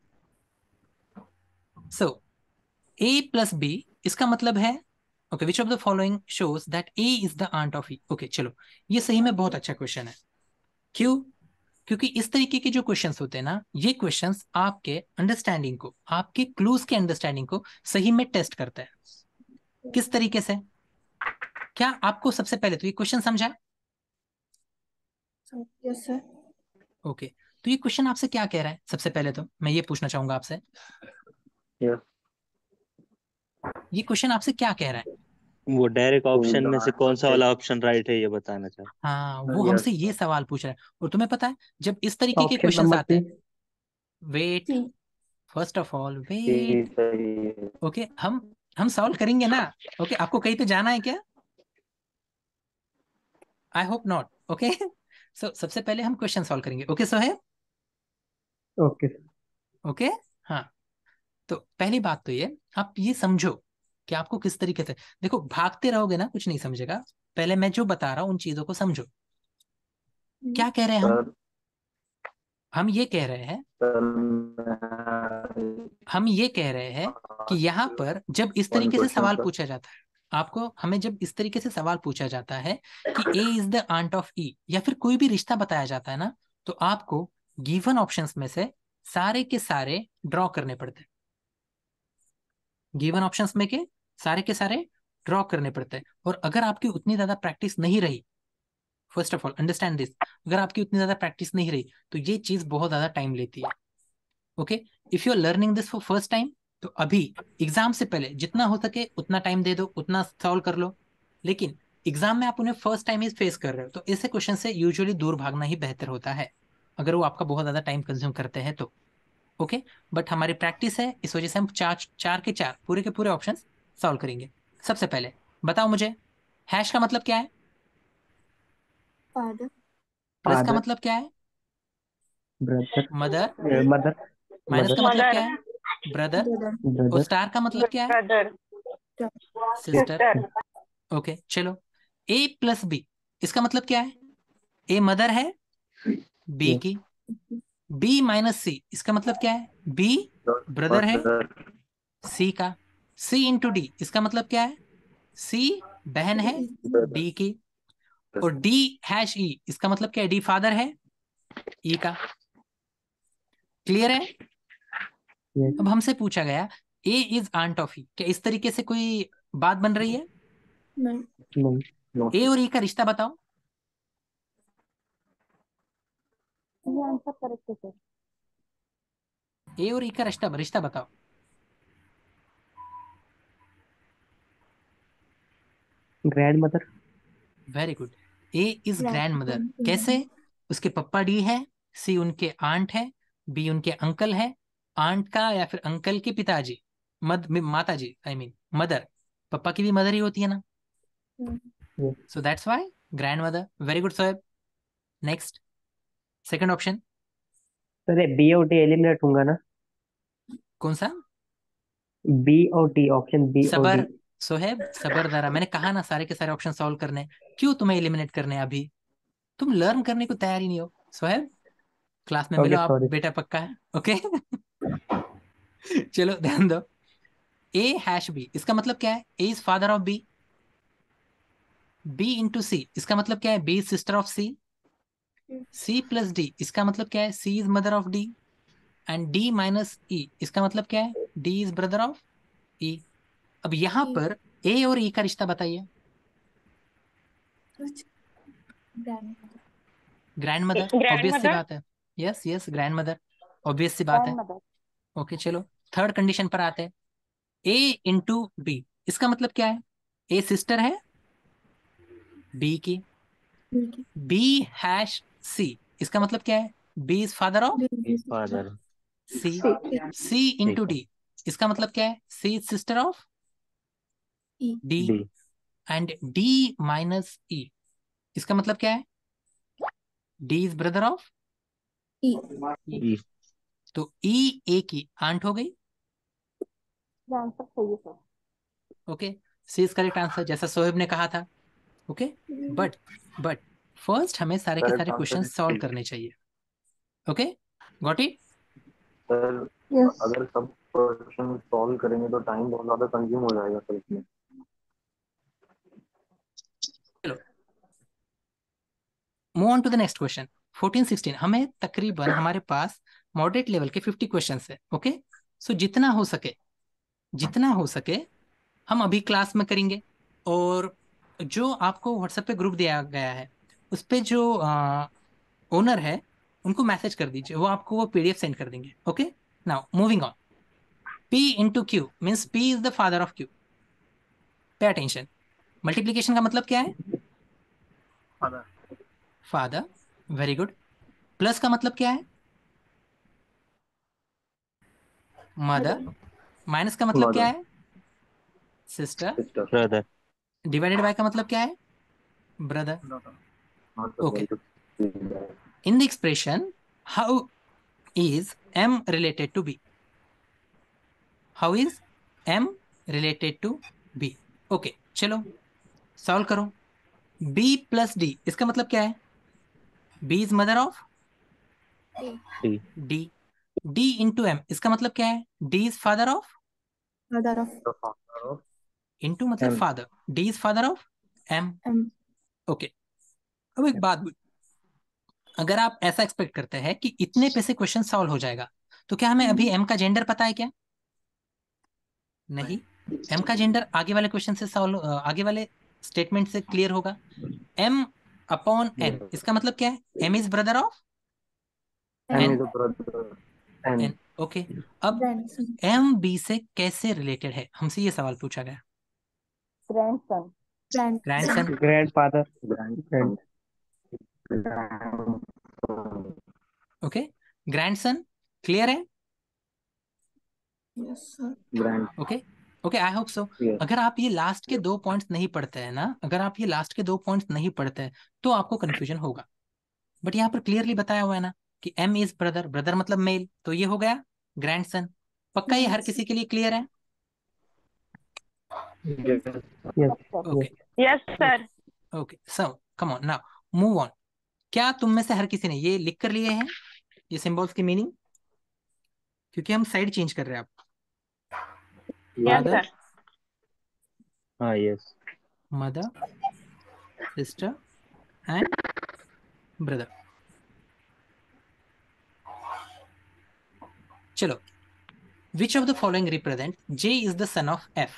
सो ए प्लस बी, इसका मतलब है okay, which of the following shows that A is the aunt of E. Okay चलो, ये सही में बहुत अच्छा क्वेश्चन है। क्यों? क्योंकि इस तरीके के जो क्वेश्चंस होते हैं ना, ये क्वेश्चंस आपके अंडरस्टैंडिंग को, आपके क्लूज के अंडरस्टैंडिंग को सही में टेस्ट करता है। किस तरीके से? क्या आपको सबसे पहले तो ये क्वेश्चन समझा? Yes sir. ओके, तो ये क्वेश्चन आपसे क्या कह रहा है? सबसे पहले तो मैं ये पूछना चाहूंगा आपसे, Yes. ये क्वेश्चन आपसे क्या कह रहा है? वो डायरेक्ट ऑप्शन में से the कौन सा वाला ऑप्शन राइट है ये बताना चाह हाँ, वो Yes. हमसे ये सवाल पूछ रहा है। और तुम्हें पता है, जब इस तरीके के ऑप्शन क्वेश्चंस नंबर आते सी। हैं, wait, C. First of all A wait, सही है। ओके, हम हम सॉल्व करेंगे ना। ओके, आपको कहीं पे जाना है क्या? I hope not. Okay, so सबसे पहले हम क्वेश्चन सॉल्व करेंगे। ओके सोहेब? ओके। ओके, हाँ, तो पहली बात तो ये, आप ये समझो कि आपको किस तरीके से, देखो भागते रहोगे ना कुछ नहीं समझेगा। पहले मैं जो बता रहा हूँ उन चीजों को समझो। क्या कह रहे हैं हम? सर हम ये कह रहे हैं, सर मैं हम ये कह रहे हैं कि यहाँ पर जब इस One तरीके से question, सवाल sir. पूछा जाता है, आपको हमें जब इस तरीके से सवाल पूछा जाता है कि A is the aunt of E, या फिर कोई भी रिश्ता बताया जाता है ना, तो आपको गिवन ऑप्शंस में से सारे के सारे ड्रॉ करने पड़ते हैं। गिवन ऑप्शंस में के सारे के सारे ड्रॉ करने पड़ते हैं। और अगर आपकी उतनी ज्यादा प्रैक्टिस नहीं रही, first of all understand this, अगर आपकी उतनी ज्यादा प्रैक्टिस नहीं रही तो ये चीज बहुत ज्यादा टाइम लेती है। Okay, if you are learning this for first time, तो अभी एग्जाम से पहले जितना हो सके उतना टाइम दे दो, उतना सॉल्व कर लो। लेकिन एग्जाम में आप उन्हें फर्स्ट टाइम ही फेस कर रहे हो, तो ऐसे क्वेश्चन से यूजुअली दूर भागना ही बेहतर होता है, अगर वो आपका बहुत ज्यादा टाइम कंज्यूम करते हैं तो। ओके, बट हमारी प्रैक्टिस है, इस वजह से हम चार चार के चार पूरे के पूरे ऑप्शन सॉल्व करेंगे। सबसे पहले बताओ मुझे, हैश का मतलब क्या है? फादर। प्लस का फादर। मतलब क्या है? ब्रदर। मदर। मदर। माइनस का मदर। मतलब क्या है? ब्रदर। ब्रदर। और ब्रदर। स्टार का मतलब क्या है? ब्रदर। सिस्टर। ओके चलो, ए प्लस बी, इसका मतलब क्या है? ए मदर है बी की, बी माइनस सी, इसका मतलब क्या है? बी ब्रदर है सी का, सी इंटू डी, इसका मतलब क्या है? सी बहन है डी की, और डी हैश ई, इसका मतलब क्या है? डी फादर है ई का। क्लियर है? Yes. अब हमसे पूछा गया A is aunt of E, क्या इस तरीके से कोई बात बन रही है? नहीं। नहीं। ए और ई का रिश्ता बताओ। ये आंसर करेक्ट है सर। ए और ई का रिश्ता रिश्ता बताओ। Grandmother. Very good, A is grandmother. कैसे? उसके पप्पा डी है, सी उनके आंट है, बी उनके अंकल है। आंट का या फिर अंकल के पिताजी, मद माता जी, आई मीन मदर, पप्पा की भी मदर ही होती है ना, so that's why grandmother. Very good Soheb. Next, second option. Sir ये बी और टी एलिमिनेट होगा ना? कौन सा? बी और टी, ऑप्शन बी और सबर। डी। सोहेब सबर जरा, मैंने कहा ना सारे के सारे ऑप्शन सॉल्व करने, क्यों तुम्हें एलिमिनेट करने हैं अभी? तुम लर्न करने को तैयार ही नहीं हो। सोहेब क्लास में मिलो ओके आप, सॉरी। बेटा पक्का है। ओके चलो ध्यान दो, ए हैश बी, इसका मतलब क्या है? A is father of B. B into C, इसका मतलब क्या है? B is sister of C. C plus D, इसका मतलब क्या है? C is mother of D. And D minus E, इसका मतलब क्या है? D is brother of E. अब यहां पर ए और ई का रिश्ता बताइए। ग्रैंड मदर, ऑब्वियस सी बात है। Yes yes, grandmother, obvious सी बात है। ओके चलो, थर्ड कंडीशन पर आते हैं। ए इंटू बी, इसका मतलब क्या है? ए सिस्टर है बी की। बी हैश सी, इसका मतलब क्या है? B is father of father C. C into D, इसका मतलब क्या है? C is sister of D. D and D minus E, इसका मतलब क्या है? D is brother of E तो ई ए की आंट हो गई। आंसर सही है sir. Okay, C is correct answer, जैसा सोहेब ने कहा था। ओके, बट बट फर्स्ट हमें सारे के Correct सारे answer question is solve C. करने चाहिए। Okay, got it? Sir yes अगर सब क्वेश्चन सॉल्व करेंगे तो टाइम बहुत ज्यादा कंज्यूम हो जाएगा सर इसमें। चलो, move on to the next question. Fourteen sixteen, हमें तकरीबन हमारे पास मॉडरेट लेवल के फिफ्टी क्वेश्चन है। ओके, सो जितना हो सके जितना हो सके हम अभी क्लास में करेंगे, और जो आपको व्हाट्सएप पे ग्रुप दिया गया है उस पे जो ओनर है उनको मैसेज कर दीजिए, वो आपको वो पीडीएफ सेंड कर देंगे। Okay, now moving on. P into Q means P is the father of Q. Pay attention. Multiplication का मतलब क्या है? Father father, very good. Plus का मतलब क्या है? मदर। माइनस का मतलब क्या Mother, है? Sister. sister, brother divided by का मतलब क्या है? Brother. not Okay. going to see that. In the expression, how is M related to B? How is M related to B? Okay, चलो सॉल्व करो। B प्लस D, इसका मतलब क्या है? B is mother of D D. D into M, इसका मतलब क्या है? D is father of mother of The father of into मतलब M. father, D is father of M. M. Okay, अब एक बात, अगर आप ऐसा एक्सपेक्ट करते हैं कि इतने पे से क्वेश्चन सॉल्व हो जाएगा, तो क्या हमें अभी M का जेंडर पता है क्या? नहीं, M का जेंडर आगे वाले क्वेश्चन से सॉल्व, आगे वाले स्टेटमेंट से क्लियर होगा। M अपॉन N, इसका मतलब क्या है? M is brother of M N. is a brother. N. N. Okay, अब M B से कैसे रिलेटेड है, हमसे ये सवाल पूछा गया। Grandson grandson, grandfather, Grandson. Grand Grandson. Okay, grandson clear है? Grand. Okay okay, I hope so. Yes. अगर आप ये लास्ट के दो पॉइंट्स नहीं पढ़ते हैं ना, अगर आप ये लास्ट के दो पॉइंट्स नहीं पढ़ते हैं तो आपको कंफ्यूजन होगा। बट यहाँ पर क्लियरली बताया हुआ है ना कि एम इज ब्रदर, ब्रदर मतलब मेल, तो ये हो गया ग्रैंडसन। पक्का ये हर किसी के लिए क्लियर है? Yes. Yes okay yes sir. Okay, so come on now move on. क्या तुम में से हर किसी ने ये लिख कर लिए हैं, ये सिंबल्स की मीनिंग? क्योंकि हम साइड चेंज कर रहे हैं अब। Yes mother, sir. हाँ yes mother, sister and brother. चलो, which of the following represent J is the son of F?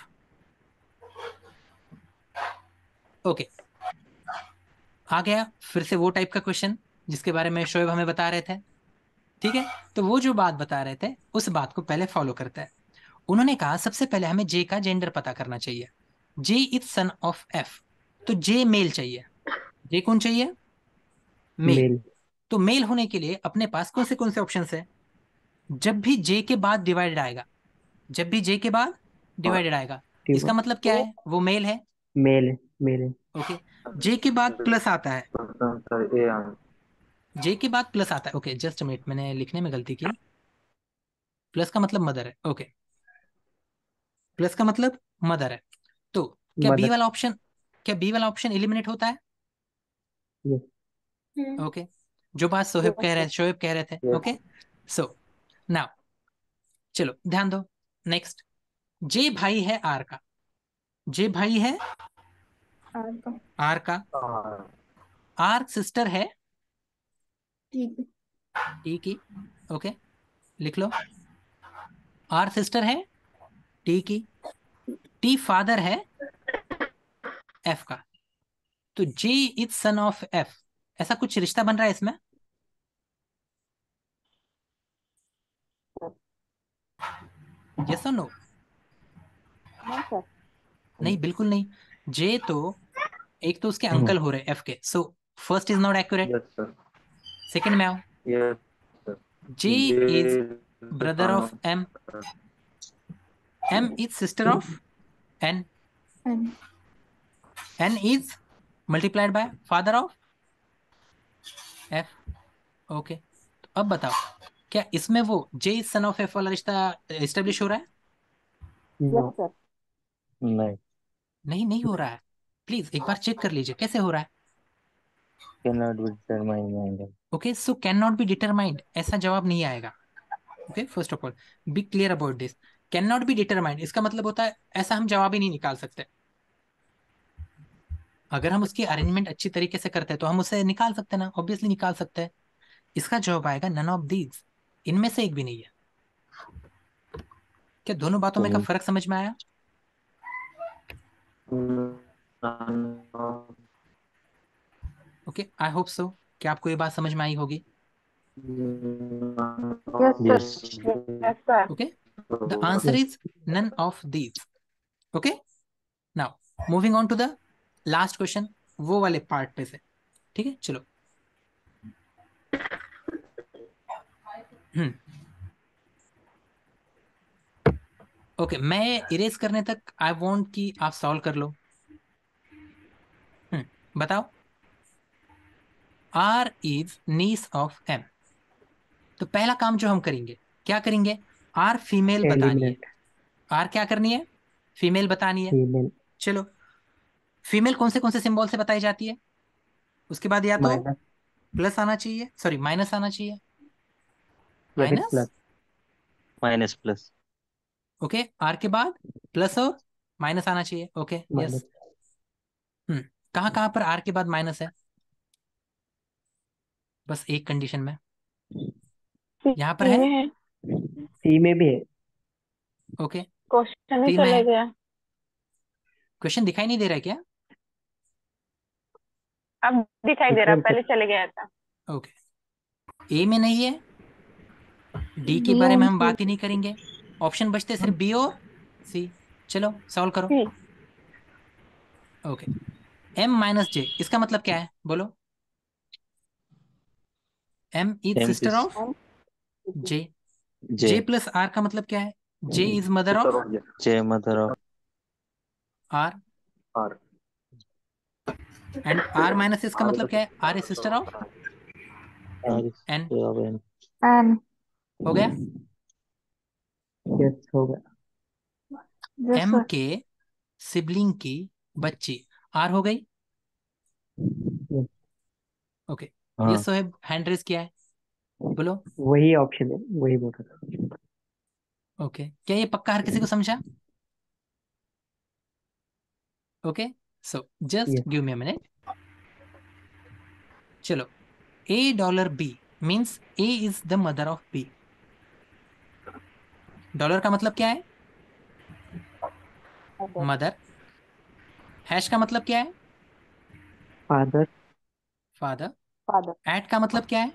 Okay, आ गया फिर से वो टाइप का क्वेश्चन जिसके बारे में शोएब हमें बता रहे थे। ठीक है, तो वो जो बात बता रहे थे उस बात को पहले फॉलो करते हैं। उन्होंने कहा सबसे पहले हमें J का जेंडर पता करना चाहिए। J is son of F, तो J मेल चाहिए। J कौन चाहिए? मेल। मेल, तो मेल होने के लिए अपने पास कौन से कौन से ऑप्शन है? जब भी J के बाद डिवाइडेड आएगा, जब भी J के बाद डिवाइडेड आएगा, इसका मतलब क्या है? वो मेल है। मेल है, मेल है। ओके, J के बाद प्लस आता है, Sir, A answer. J के बाद प्लस आता है। ओके जस्ट अ मिनट, मैंने लिखने में गलती की। प्लस का मतलब मदर है। ओके, प्लस का मतलब मदर है। तो क्या बी मदर, वाला ऑप्शन, क्या बी वाला ऑप्शन एलिमिनेट होता है? यस, ओके, जो बात सोहेब कह रहे शोएब कह रहे थे। Yes. ओके, सो नाउ चलो ध्यान दो। नेक्स्ट, जे भाई है आर का, जे भाई है आर का, R. आर सिस्टर है ठीक है। टी की। ओके, लिख लो, आर सिस्टर है टी की, टी फादर है एफ का, तो J is son of F, ऐसा कुछ रिश्ता बन रहा है इसमें? यस और नो? No sir. नहीं, बिल्कुल नहीं। जे तो एक तो उसके अंकल हो रहे एफ के, so first is not accurate. Yes sir, second में आओ, yes sir, J J is is the brother son of of M, M is sister of N, N N is multiplied by father of F. Okay, तो अब बताओ क्या इसमें वो J is son of F वाला रिश्ता एस्टेब्लिश हो रहा है? No yes sir. नहीं, नहीं, नहीं हो रहा है। प्लीज एक बार चेक कर लीजिए कैसे हो रहा है। cannot be determined angle. Okay, so can not be determined, ऐसा जवाब नहीं आएगा। Okay, first of all be clear about this. Can not be determined इसका मतलब होता है ऐसा हम जवाब ही नहीं निकाल सकते। अगर हम उसकी अरेंजमेंट अच्छी तरीके से करते हैं तो हम उसे निकाल सकते हैं ना, ऑब्वियसली निकाल सकते हैं। इसका जवाब आएगा नन ऑफ दीज, इनमें से एक भी नहीं है। क्या दोनों बातों में का हम्म। फर्क समझ में आया? son of okay, I hope so. क्या आपको ये बात समझ में आई होगी? Yes Yes. Sir. Yes sir. Okay, the answer is none of these. Okay, now moving on to the last question, वो वाले पार्ट पे से। ठीक है, चलो। हम्म ओके, मैं इरेज करने तक आई वांट कि आप सॉल्व कर लो। हम्म बताओ, R is niece of M, तो पहला काम जो हम करेंगे क्या करेंगे? आर फीमेल बतानी है। एलिमिनेट आर क्या करनी है? फीमेल बतानी है। फीमेल चलो, फीमेल कौन से कौन से सिंबल से बताई जाती है? उसके बाद या तो माइनस प्लस आना चाहिए, सॉरी माइनस आना चाहिए। या फिर minus, plus minus plus. Okay, R के बाद प्लस और माइनस आना चाहिए। Okay, yes. माइनस हम्म कहाँ कहाँ पर आर के बाद माइनस है? बस एक कंडीशन में, यहाँ पर है। है सी में भी है। ओके, क्वेश्चन ही सी में चले है। गया। क्वेश्चन दिखाई नहीं दे रहा है क्या? अब दिखाई दे रहा, इक्वल पहले चले गया था। ओके, ए में नहीं है, डी के बारे में हम बात ही नहीं करेंगे। ऑप्शन बचते सिर्फ बी और सी। चलो सॉल्व करो। C. Okay, M minus J, इसका मतलब क्या है बोलो? M is M sister is of J, J. J plus R का मतलब क्या है? J is mother sister of of J, J mother of R, R, and R minus इसका R मतलब the क्या है? R is sister sister of of R. R is N. sister of N. N. हो गया? यस हो गया। एम के सिबलिंग की बच्ची आर हो गई। Yes. ओके, हाँ। ये सोहेब हैंड रेज किया है, बोलो। वही ऑप्शन है, वही बोल रहा था। ओके, क्या ये पक्का हर किसी को समझा? Okay, so just Yes. Give me a minute. चलो, A dollar B means A is the mother of B. Dollar का मतलब क्या है? मदर। हैश का मतलब क्या है? Father father. फादर। एट का मतलब क्या है?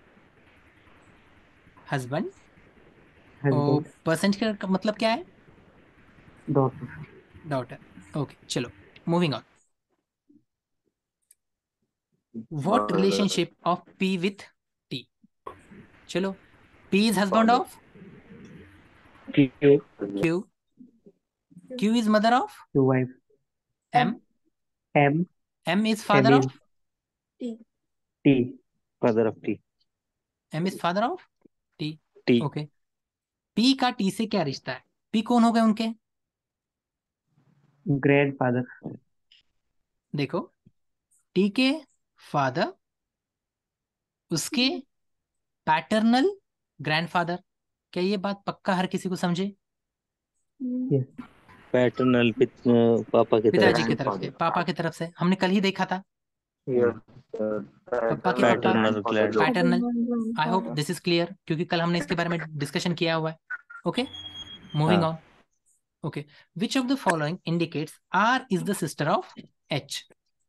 हस्बैंड। और हस्बैंड परसेंट का मतलब क्या है? Daughter daughter. ओके, चलो moving on. What Uh, relationship of P with T? चलो, P is husband Father. Of Q. Q, Q is mother of to wife M, M M is father is- of T Father of T. M is father of T. T. Okay, P का टी से क्या रिश्ता है? पी कौन हो गए उनके? ग्रैंड फादर देखो, टी के फादर, उसके पैटर्नल ग्रैंडफादर। क्या ये बात पक्का हर किसी को समझे? पैटर्नल पित, पापा की पिताजी तरफ की से। तरफ से, पापा की तरफ से, हमने कल ही देखा था। Yes, sir. पप्पा के पापा, Paternal grandfather. Paternal. I hope this is clear, क्योंकि कल हमने इसके बारे में डिस्कशन किया हुआ है। ओके, मूविंग हाँ। On. Okay, which of the following indicates R is the sister of H.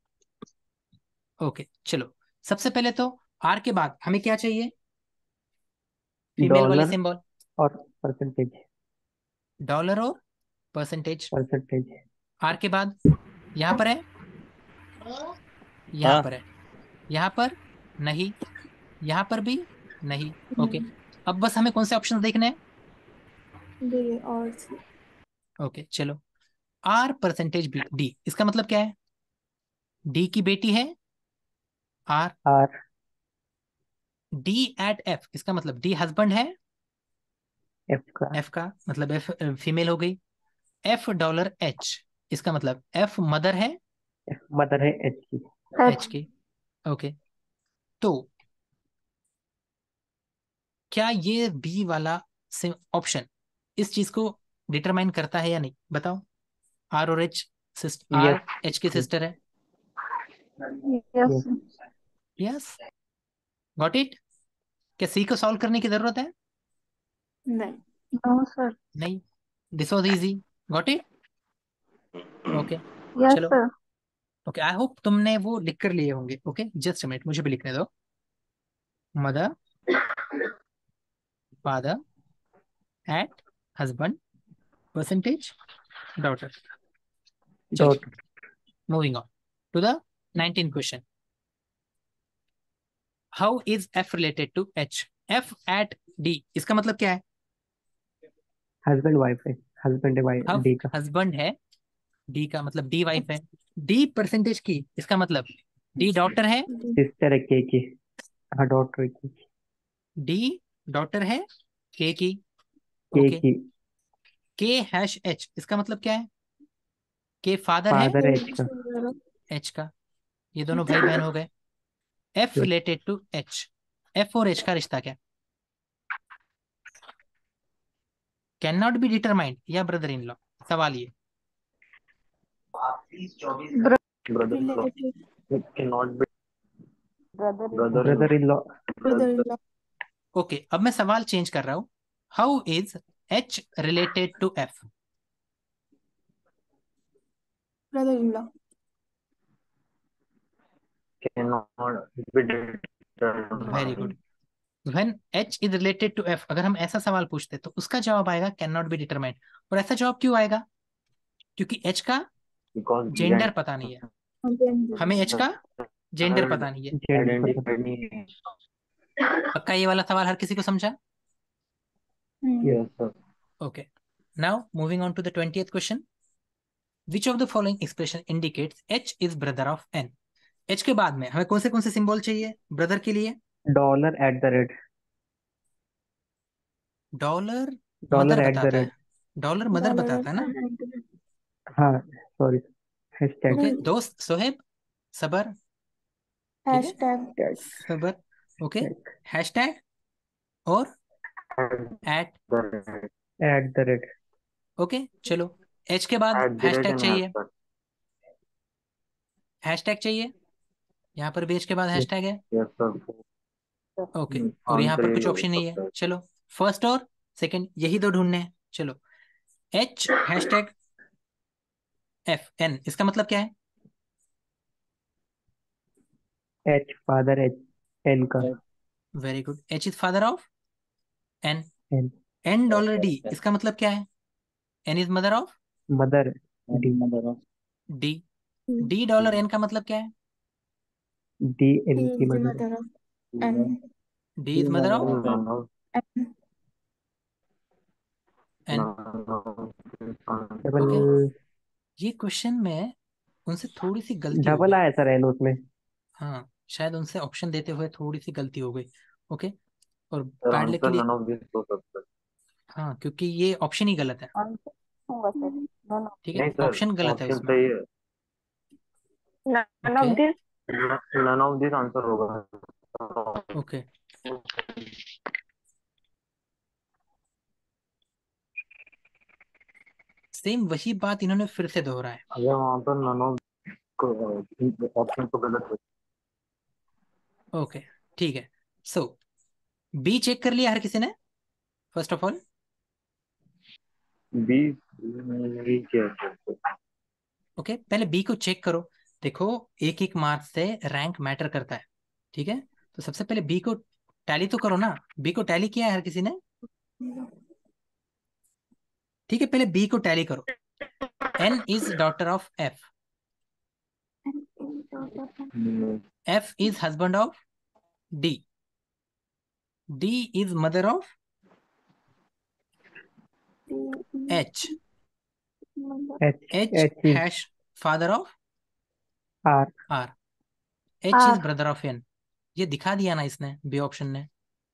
Okay चलो, सबसे पहले तो आर के बाद हमें क्या चाहिए? फीमेल वाले डॉलर सिंबल, और परसेंटेज। डॉलर और परसेंटेज। परसेंटेज। आर के बाद यहाँ पर है, यहाँ हाँ पर है, यहाँ पर नहीं, यहाँ पर भी नहीं। ओके, अब बस हमें कौन से ऑप्शन देखने हैं? बी और सी। ओके चलो, आर परसेंटेज बी डी, इसका मतलब क्या है? डी की बेटी है R. R. D at F, इसका मतलब डी हस्बैंड है एफ का। एफ का, मतलब एफ फीमेल हो गई। एफ डॉलर एच, इसका मतलब एफ मदर है एफ मदर है एच की। एच की। ओके, तो क्या ये बी वाला ऑप्शन इस चीज को डिटरमाइन करता है या नहीं? बताओ। आर और एच, आर यस। एच की सिस्टर है। यस। Yes, got it. क्या सी को सॉल्व करने की जरूरत है? नहीं। No sir. नहीं, this was easy, got it. Okay yes चलो, सर। ओके आई होप तुमने वो लिख कर लिए होंगे। ओके जस्ट अ मिनट, मुझे भी लिखने दो। Mother, father, at, husband, percentage, daughter. चलो, dot. Moving on to the nineteen question. How is F related to H? F at D, इसका मतलब क्या है? हस्बैंड वाइफ है। हस्बैंड है वाइफ हव डी का। हस्बैंड है, डी का मतलब डी वाइफ है। डी परसेंटेज की, इसका मतलब डी डॉटर है, सिस्टर है के की। हाँ डॉटर है के की। डी डॉटर है के की। के ओके, की। के हैश एच, इसका मतलब क्या है? के फादर है फादर है एच का। एच का, ये दोनों भाई बहन हो गए। F Yes. Related to H, F और एच का रिश्ता क्या? कैन नॉट बी डिटरमाइंड या ब्रदर इन लॉ? सवाल ये। Brother in law can not be brother in brother in law. Brother. Okay, अब मैं सवाल चेंज कर रहा हूं। How is H related to F? Brother in law. Can not be very good. When H is related to F, अगर हम ऐसा सवाल पूछते तो उसका जवाब आएगा कैन नॉट बी डिटरमाइंड। और ऐसा जवाब क्यों आएगा? क्योंकि एच का बिकॉज जेंडर पता नहीं है, हमें एच का जेंडर पता नहीं है। आइडेंटिफाइड नहीं है। पक्का ये वाला सवाल हर किसी को समझा? Yes sir. Okay, now moving on to the twentieth question. Which of the following expression indicates H is brother of N? H के बाद में हमें कौन से कौन से सिंबल चाहिए ब्रदर के लिए? Dollar at the rate. Dollar dollar mother at the बताता है, रेट। डॉलर मदर बताता है ना। हाँ सॉरी। हैशटैग। ओके दोस्त सोहेब, सबर, ठीक है, हैशटैग। सबर। ओके, हैशटैग और at. At the rate. Okay चलो, एच के बाद at the rate hashtag and चाहिए, सर। हैशटैग चाहिए। यहाँ पर भी एच के बाद हैशटैग है। Yes sir. ओके, और यहाँ आंसर पर यही कुछ हो ऑप्शन नहीं है। सकता है। चलो, फर्स्ट और सेकंड यही दो ढूंढने हैं। चलो, एच हैशटैग एफ एन, इसका मतलब क्या है? एच फादर एच एन का। Very good, H is father of N. N. N dollar D, इसका मतलब क्या है? N is mother of mother D. D. D dollar N का मतलब क्या है? डी एन की mother. Mother of N. D is mother of None of- N. none of this answer double. Okay. ये क्वेश्चन में उनसे थोड़ी सी गलती हो डबल गई। आया सर एन उसमें। हाँ, शायद उनसे ऑप्शन देते हुए थोड़ी सी गलती हो गई। ओके, और Sir, बैड लक के answer लिए, none of this हो सकता है। हाँ क्योंकि ये ऑप्शन ही गलत है। ठीक है, नहीं सर, ऑप्शन गलत है ऑप्शन उसमें। सही है। None of okay this. None of this answer होगा। ओके, सेम वही बात इन्होंने फिर से दोहराया है। अगर वहाँ पर नन ऑफ ऑप्शन तो गलत है। ओके ठीक है, सो बी चेक कर लिया हर किसी ने? First of all B B क्या है? ओके, पहले बी को चेक करो। देखो एक एक मार्क्स से रैंक मैटर करता है, ठीक है। तो सबसे पहले बी को टैली तो करो ना। बी को टैली किया है हर किसी ने? ठीक है, पहले बी को टैली करो। N is daughter of F, F is husband of D, D is mother of H, H H H is hash father of R. R, H is R. Brother of N. ये दिखा दिया ना इसने, बी ऑप्शन ने।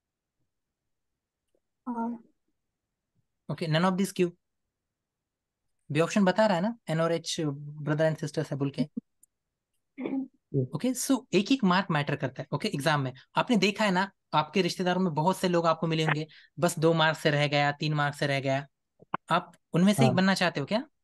R. Okay, none of this Q. B option बता रहा है ना एन और एच ब्रदर एंड सिस्टर्स है बोल के। ओके, सो एक एक मार्क मैटर करता है। ओके, एग्जाम में आपने देखा है ना, आपके रिश्तेदारों में बहुत से लोग आपको मिले होंगे, बस दो मार्क्स से रह गया, तीन मार्क्स से रह गया। आप उनमें से एक हाँ। बनना चाहते हो क्या?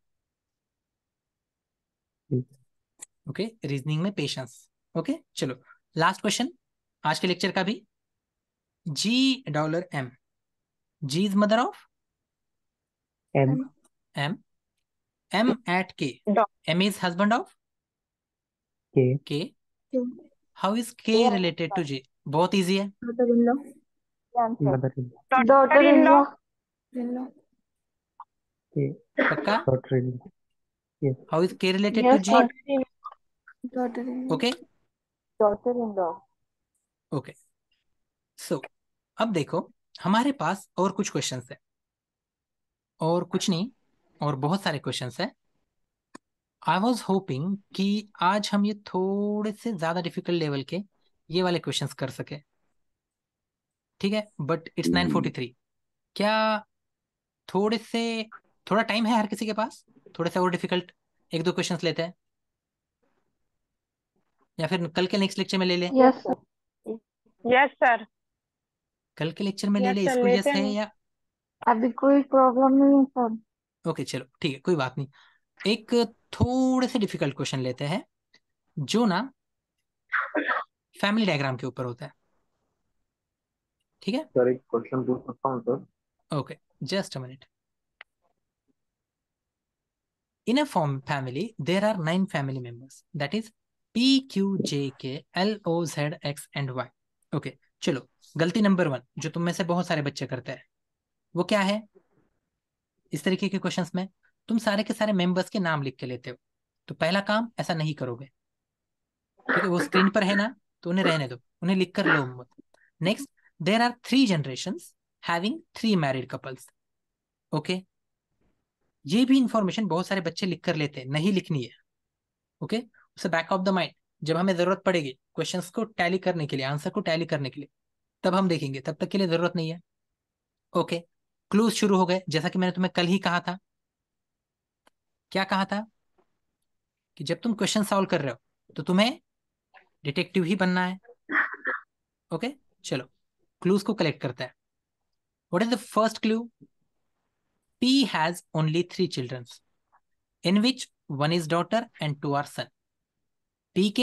ठीक। ओके, रीजनिंग में पेशेंस। ओके, चलो लास्ट क्वेश्चन आज के लेक्चर का भी। G dollar M, G is mother of M. M, M at K, M is husband of K. K, how is K related to G? बहुत इजी है। Daughter-in-law. Mother-in-law. Daughter-in-law. K. पक्का? Daughter-in-law. Yes. How is K related to Yes, G? sir. Daughter-in-law. Okay Daughter-in-law. Okay, so अब देखो हमारे पास और कुछ क्वेश्चंस है, और कुछ नहीं, और बहुत सारे क्वेश्चंस है। आई वॉज होपिंग कि आज हम ये थोड़े से ज्यादा डिफिकल्ट लेवल के ये वाले क्वेश्चंस कर सके, ठीक है। But it's nine forty three. क्या थोड़े से थोड़ा टाइम है हर किसी के पास? थोड़े से और डिफिकल्ट एक दो क्वेश्चंस लेते हैं, या फिर कल के नेक्स्ट लेक्चर में ले ले? Yes, sir. Yes sir. कल के लेक्चर में ले Yes, ले, sir, इसको लेते जैसे है हैं। या? अभी कोई प्रॉब्लम नहीं है सर। ओके चलो ठीक है, कोई बात नहीं। एक थोड़े से डिफिकल्ट क्वेश्चन लेते हैं जो ना फैमिली डायग्राम के ऊपर होता है, ठीक है। सर एक क्वेश्चन पूछ सकता हूँ sir? Okay, just a minute. In a form family, there are nine family members. That is P, Q, J, K, L, O, Z, X and Y. Okay, चलो गलती नंबर वन जो तुम में से बहुत सारे बच्चे करते हैं वो क्या है? इस तरीके के क्वेश्चंस में तुम सारे के सारे मेंबर्स के नाम लिख के लेते हो। तो पहला काम ऐसा नहीं करोगे, ठीक है। वो स्क्रीन पर है ना, तो उन्हें रहने दो, उन्हें लिख कर लो मत। Next, there are three generations having three married couples. Okay, ये भी इंफॉर्मेशन बहुत सारे बच्चे लिख कर लेते हैं, नहीं लिखनी है। ओके, उसे बैक ऑफ द माइंड जब हमें जरूरत पड़ेगी क्वेश्चंस को टैली करने के लिए, आंसर को टैली करने के लिए, तब हम देखेंगे, तब तक के लिए जरूरत नहीं है। ओके, क्लूज शुरू हो गए। जैसा कि मैंने तुम्हें कल ही कहा था, क्या कहा था कि जब तुम क्वेश्चन सॉल्व कर रहे हो तो तुम्हें डिटेक्टिव ही बनना है। ओके, चलो क्लूज को कलेक्ट करते हैं। What is the first clue? P has only three children, in which one is daughter and two are son. P के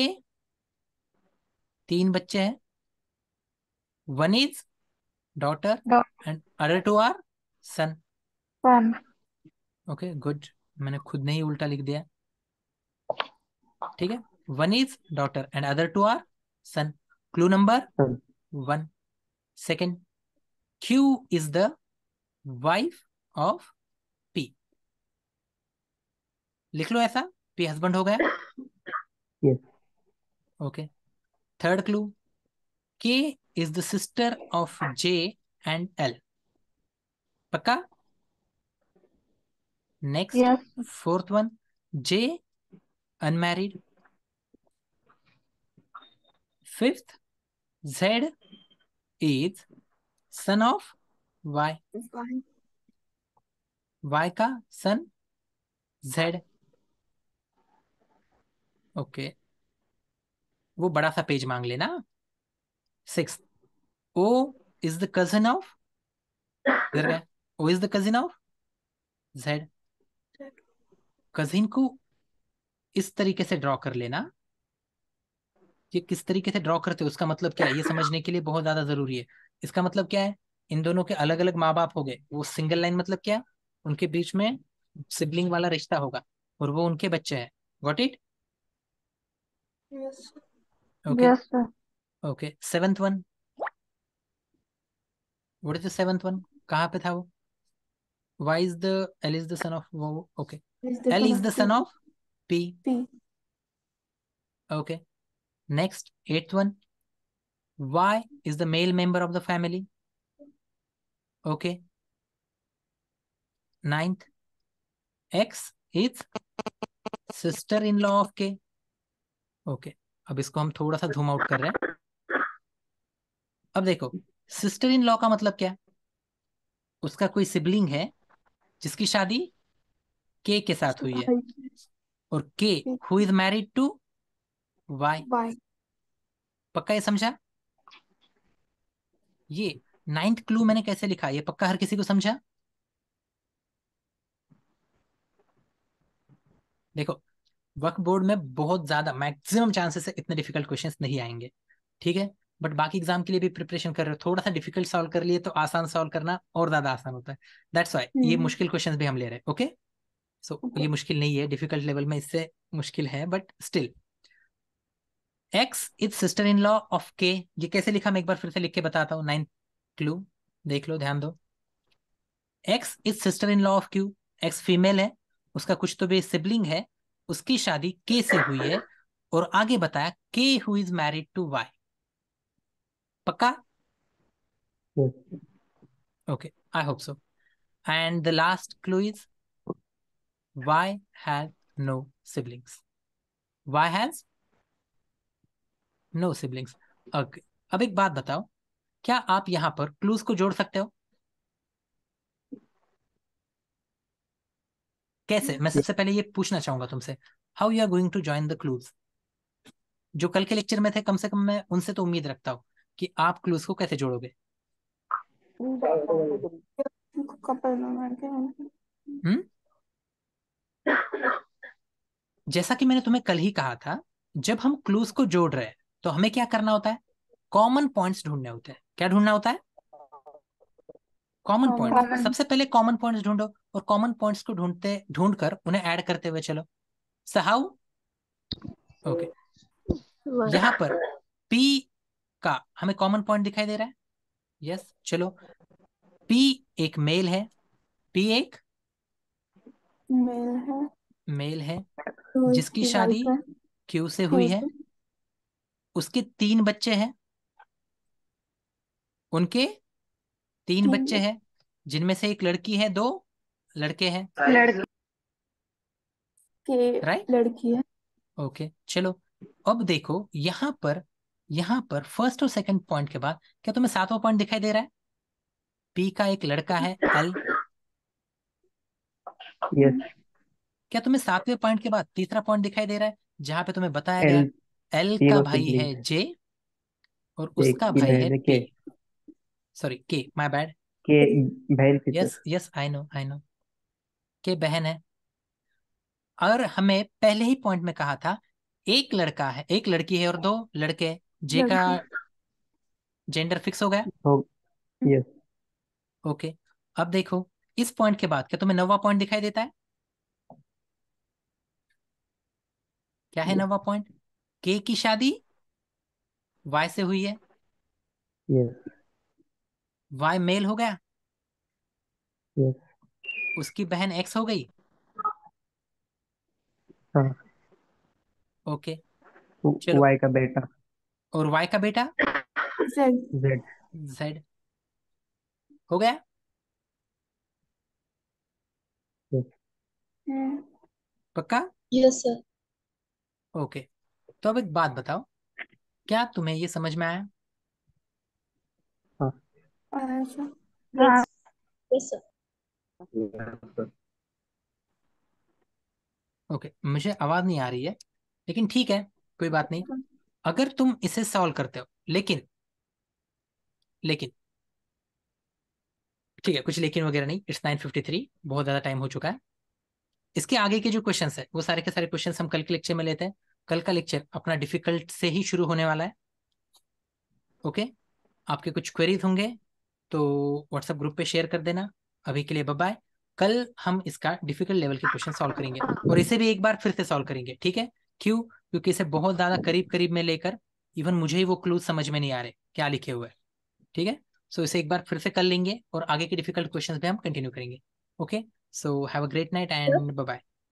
तीन बच्चे हैं, one is daughter Daughter. and other two are son. Son. Okay, good. मैंने खुद नहीं उल्टा लिख दिया, ठीक है। One is daughter and other two are son. Clue number Son. one. Second, Q is the wife of P. लिख लो ऐसा, P हस्बैंड हो गया। Yes. Okay. Third clue, K is the sister of J and L. पक्का? Next, Yes. fourth one, J unmarried. Fifth, Z is son of Y. Y का son Z. ओके, वो बड़ा सा पेज मांग लेना। Six, O is the cousin of, इधर गया, O is the cousin of Z. Cousin को इस तरीके से ड्रॉ कर लेना। ये किस तरीके से ड्रॉ करते हो, उसका मतलब क्या है, ये समझने के लिए बहुत ज्यादा जरूरी है। इसका मतलब क्या है, इन दोनों के अलग अलग माँ बाप हो गए, वो सिंगल लाइन मतलब क्या, उनके बीच में सिबलिंग वाला रिश्ता होगा और वो उनके बच्चे हैं। Got it? Yes. Okay Yes, sir. Okay seventh one, what is the seventh one? कहाँ पे था वो? Y is the L is the son of वो? Okay, Is the L son is of the son P. Of P. P. Okay, next eighth one, Y is the male member of the family. Okay, ninth, X is sister in law of K. Okay, अब इसको हम थोड़ा सा जूम आउट कर रहे हैं. अब देखो, सिस्टर इन लॉ का मतलब क्या है? उसका कोई सिबलिंग है जिसकी शादी के के साथ हुई है, और K who is married to Y. Y. पक्का ये समझा? ये नाइन्थ क्लू मैंने कैसे लिखा, ये पक्का हर किसी को समझा? देखो, वर्क बोर्ड में बहुत ज्यादा मैक्सिमम चांसेस से इतने डिफिकल्ट क्वेश्चंस नहीं आएंगे, ठीक है, बट बाकी एग्जाम के लिए भी प्रिपरेशन कर रहे हो, थोड़ा सा डिफिकल्ट सॉल्व कर लिए तो आसान सॉल्व करना और ज्यादा आसान होता है. दैट्स व्हाई ये हम्म. मुश्किल क्वेश्चंस भी हम ले रहे हैं. ओके, सो ये मुश्किल नहीं है, डिफिकल्ट लेवल में इससे मुश्किल है, but still. X is sister in law of K, ये कैसे लिखा मैं एक बार फिर से लिख के बताता हूँ. नाइन्थ क्लू देख लो, ध्यान दो. X is sister in law of Q. X female है, उसका कुछ तो भी सिबलिंग है, उसकी शादी के से हुई है, और आगे बताया K who is married to Y. पक्का? Yes. Okay, I hope so. And the last clue is Y has no siblings. Y has no siblings. Okay, अब एक बात बताओ, क्या आप यहां पर क्लूज को जोड़ सकते हो? कैसे? मैं सबसे पहले ये पूछना चाहूंगा तुमसे, how you are going to join the clues? जो कल के लेक्चर में थे, कम से कम मैं उनसे तो उम्मीद रखता हूँ कि आप क्लूज को कैसे जोड़ोगे. Couple में क्या? हम्म जैसा कि मैंने तुम्हें कल ही कहा था, जब हम क्लूज को जोड़ रहे हैं तो हमें क्या करना होता है? कॉमन पॉइंट्स ढूंढने होते हैं. क्या ढूंढना होता है? Common points. Common. सबसे पहले कॉमन पॉइंट्स ढूंढो, और कॉमन पॉइंट्स को ढूंढते ढूंढकर उन्हें ऐड करते हुए चलो. So how? ओके, यहां पर P का हमें कॉमन पॉइंट दिखाई दे रहा है. यस yes, चलो. P एक मेल है. P एक Male है. मेल है तो जिसकी इसकी शादी wife है. Q से हुई Q है. से. उसके तीन बच्चे हैं. उनके तीन तीन बच्चे हैं, जिनमें से एक लड़की है, दो लड़के हैं. लड़की. के राइट? लड़की है. ओके, चलो. अब देखो यहां पर, यहां पर फर्स्ट और सेकंड पॉइंट के बाद क्या तुम्हें सातवां पॉइंट दिखाई दे रहा है? पी का एक लड़का है एल. Yes. क्या तुम्हें सातवें पॉइंट के बाद तीसरा पॉइंट दिखाई दे रहा है, जहां पे तुम्हें बताया L गया एल का तीनों भाई है siblings. जे, और एक उसका की भाई है बहन है P. K. Sorry, K, my bad. K बहन की yes yes, I know I know, K बहन है. और हमें पहले ही पॉइंट में कहा था एक लड़का है, एक लड़की है और दो लड़के. जे का जेंडर फिक्स हो गया. हो. Yes. ओके, अब देखो इस पॉइंट के बाद क्या तुम्हें नौवां पॉइंट दिखाई देता है? क्या है नौवां पॉइंट? के की शादी वाई से हुई है. Yes. वाई मेल हो गया. Yes. उसकी बहन एक्स हो गई. हाँ. ओके, चलो. Y का बेटा और वाई का बेटा Z. Z. जेड हो गया. Yes. हम्म. पक्का? Yes sir. ओके, तो अब एक बात बताओ, क्या तुम्हें ये समझ में आया? हाँ. आया sir. हाँ. Yes sir. Yes, sir. Okay, मुझे आवाज नहीं आ रही है, लेकिन ठीक है, कोई बात नहीं. अगर तुम इसे सॉल्व करते हो, लेकिन लेकिन ठीक है, कुछ लेकिन वगैरह नहीं. इट्स नाइन फिफ्टी थ्री, बहुत ज्यादा टाइम हो चुका है. इसके आगे के जो क्वेश्चंस है वो सारे के सारे क्वेश्चंस हम कल के लेक्चर में लेते हैं. कल का लेक्चर अपना डिफिकल्ट से ही शुरू होने वाला है. ओके, आपके कुछ क्वेरीज होंगे तो व्हाट्सएप ग्रुप पे शेयर कर देना. अभी के लिए बाय बाय. कल हम इसका डिफिकल्ट लेवल के क्वेश्चन सॉल्व करेंगे, और इसे भी एक बार फिर से सॉल्व करेंगे, ठीक है? क्यों? क्योंकि इसे बहुत ज्यादा करीब करीब में लेकर इवन मुझे ही वो क्लूज समझ में नहीं आ रहे क्या लिखे हुए। ठीक है, सो इसे एक बार फिर से कर लेंगे और आगे के डिफिकल्ट क्वेश्चंस पे हम कंटिन्यू करेंगे। Okay, so have a great night and bye bye.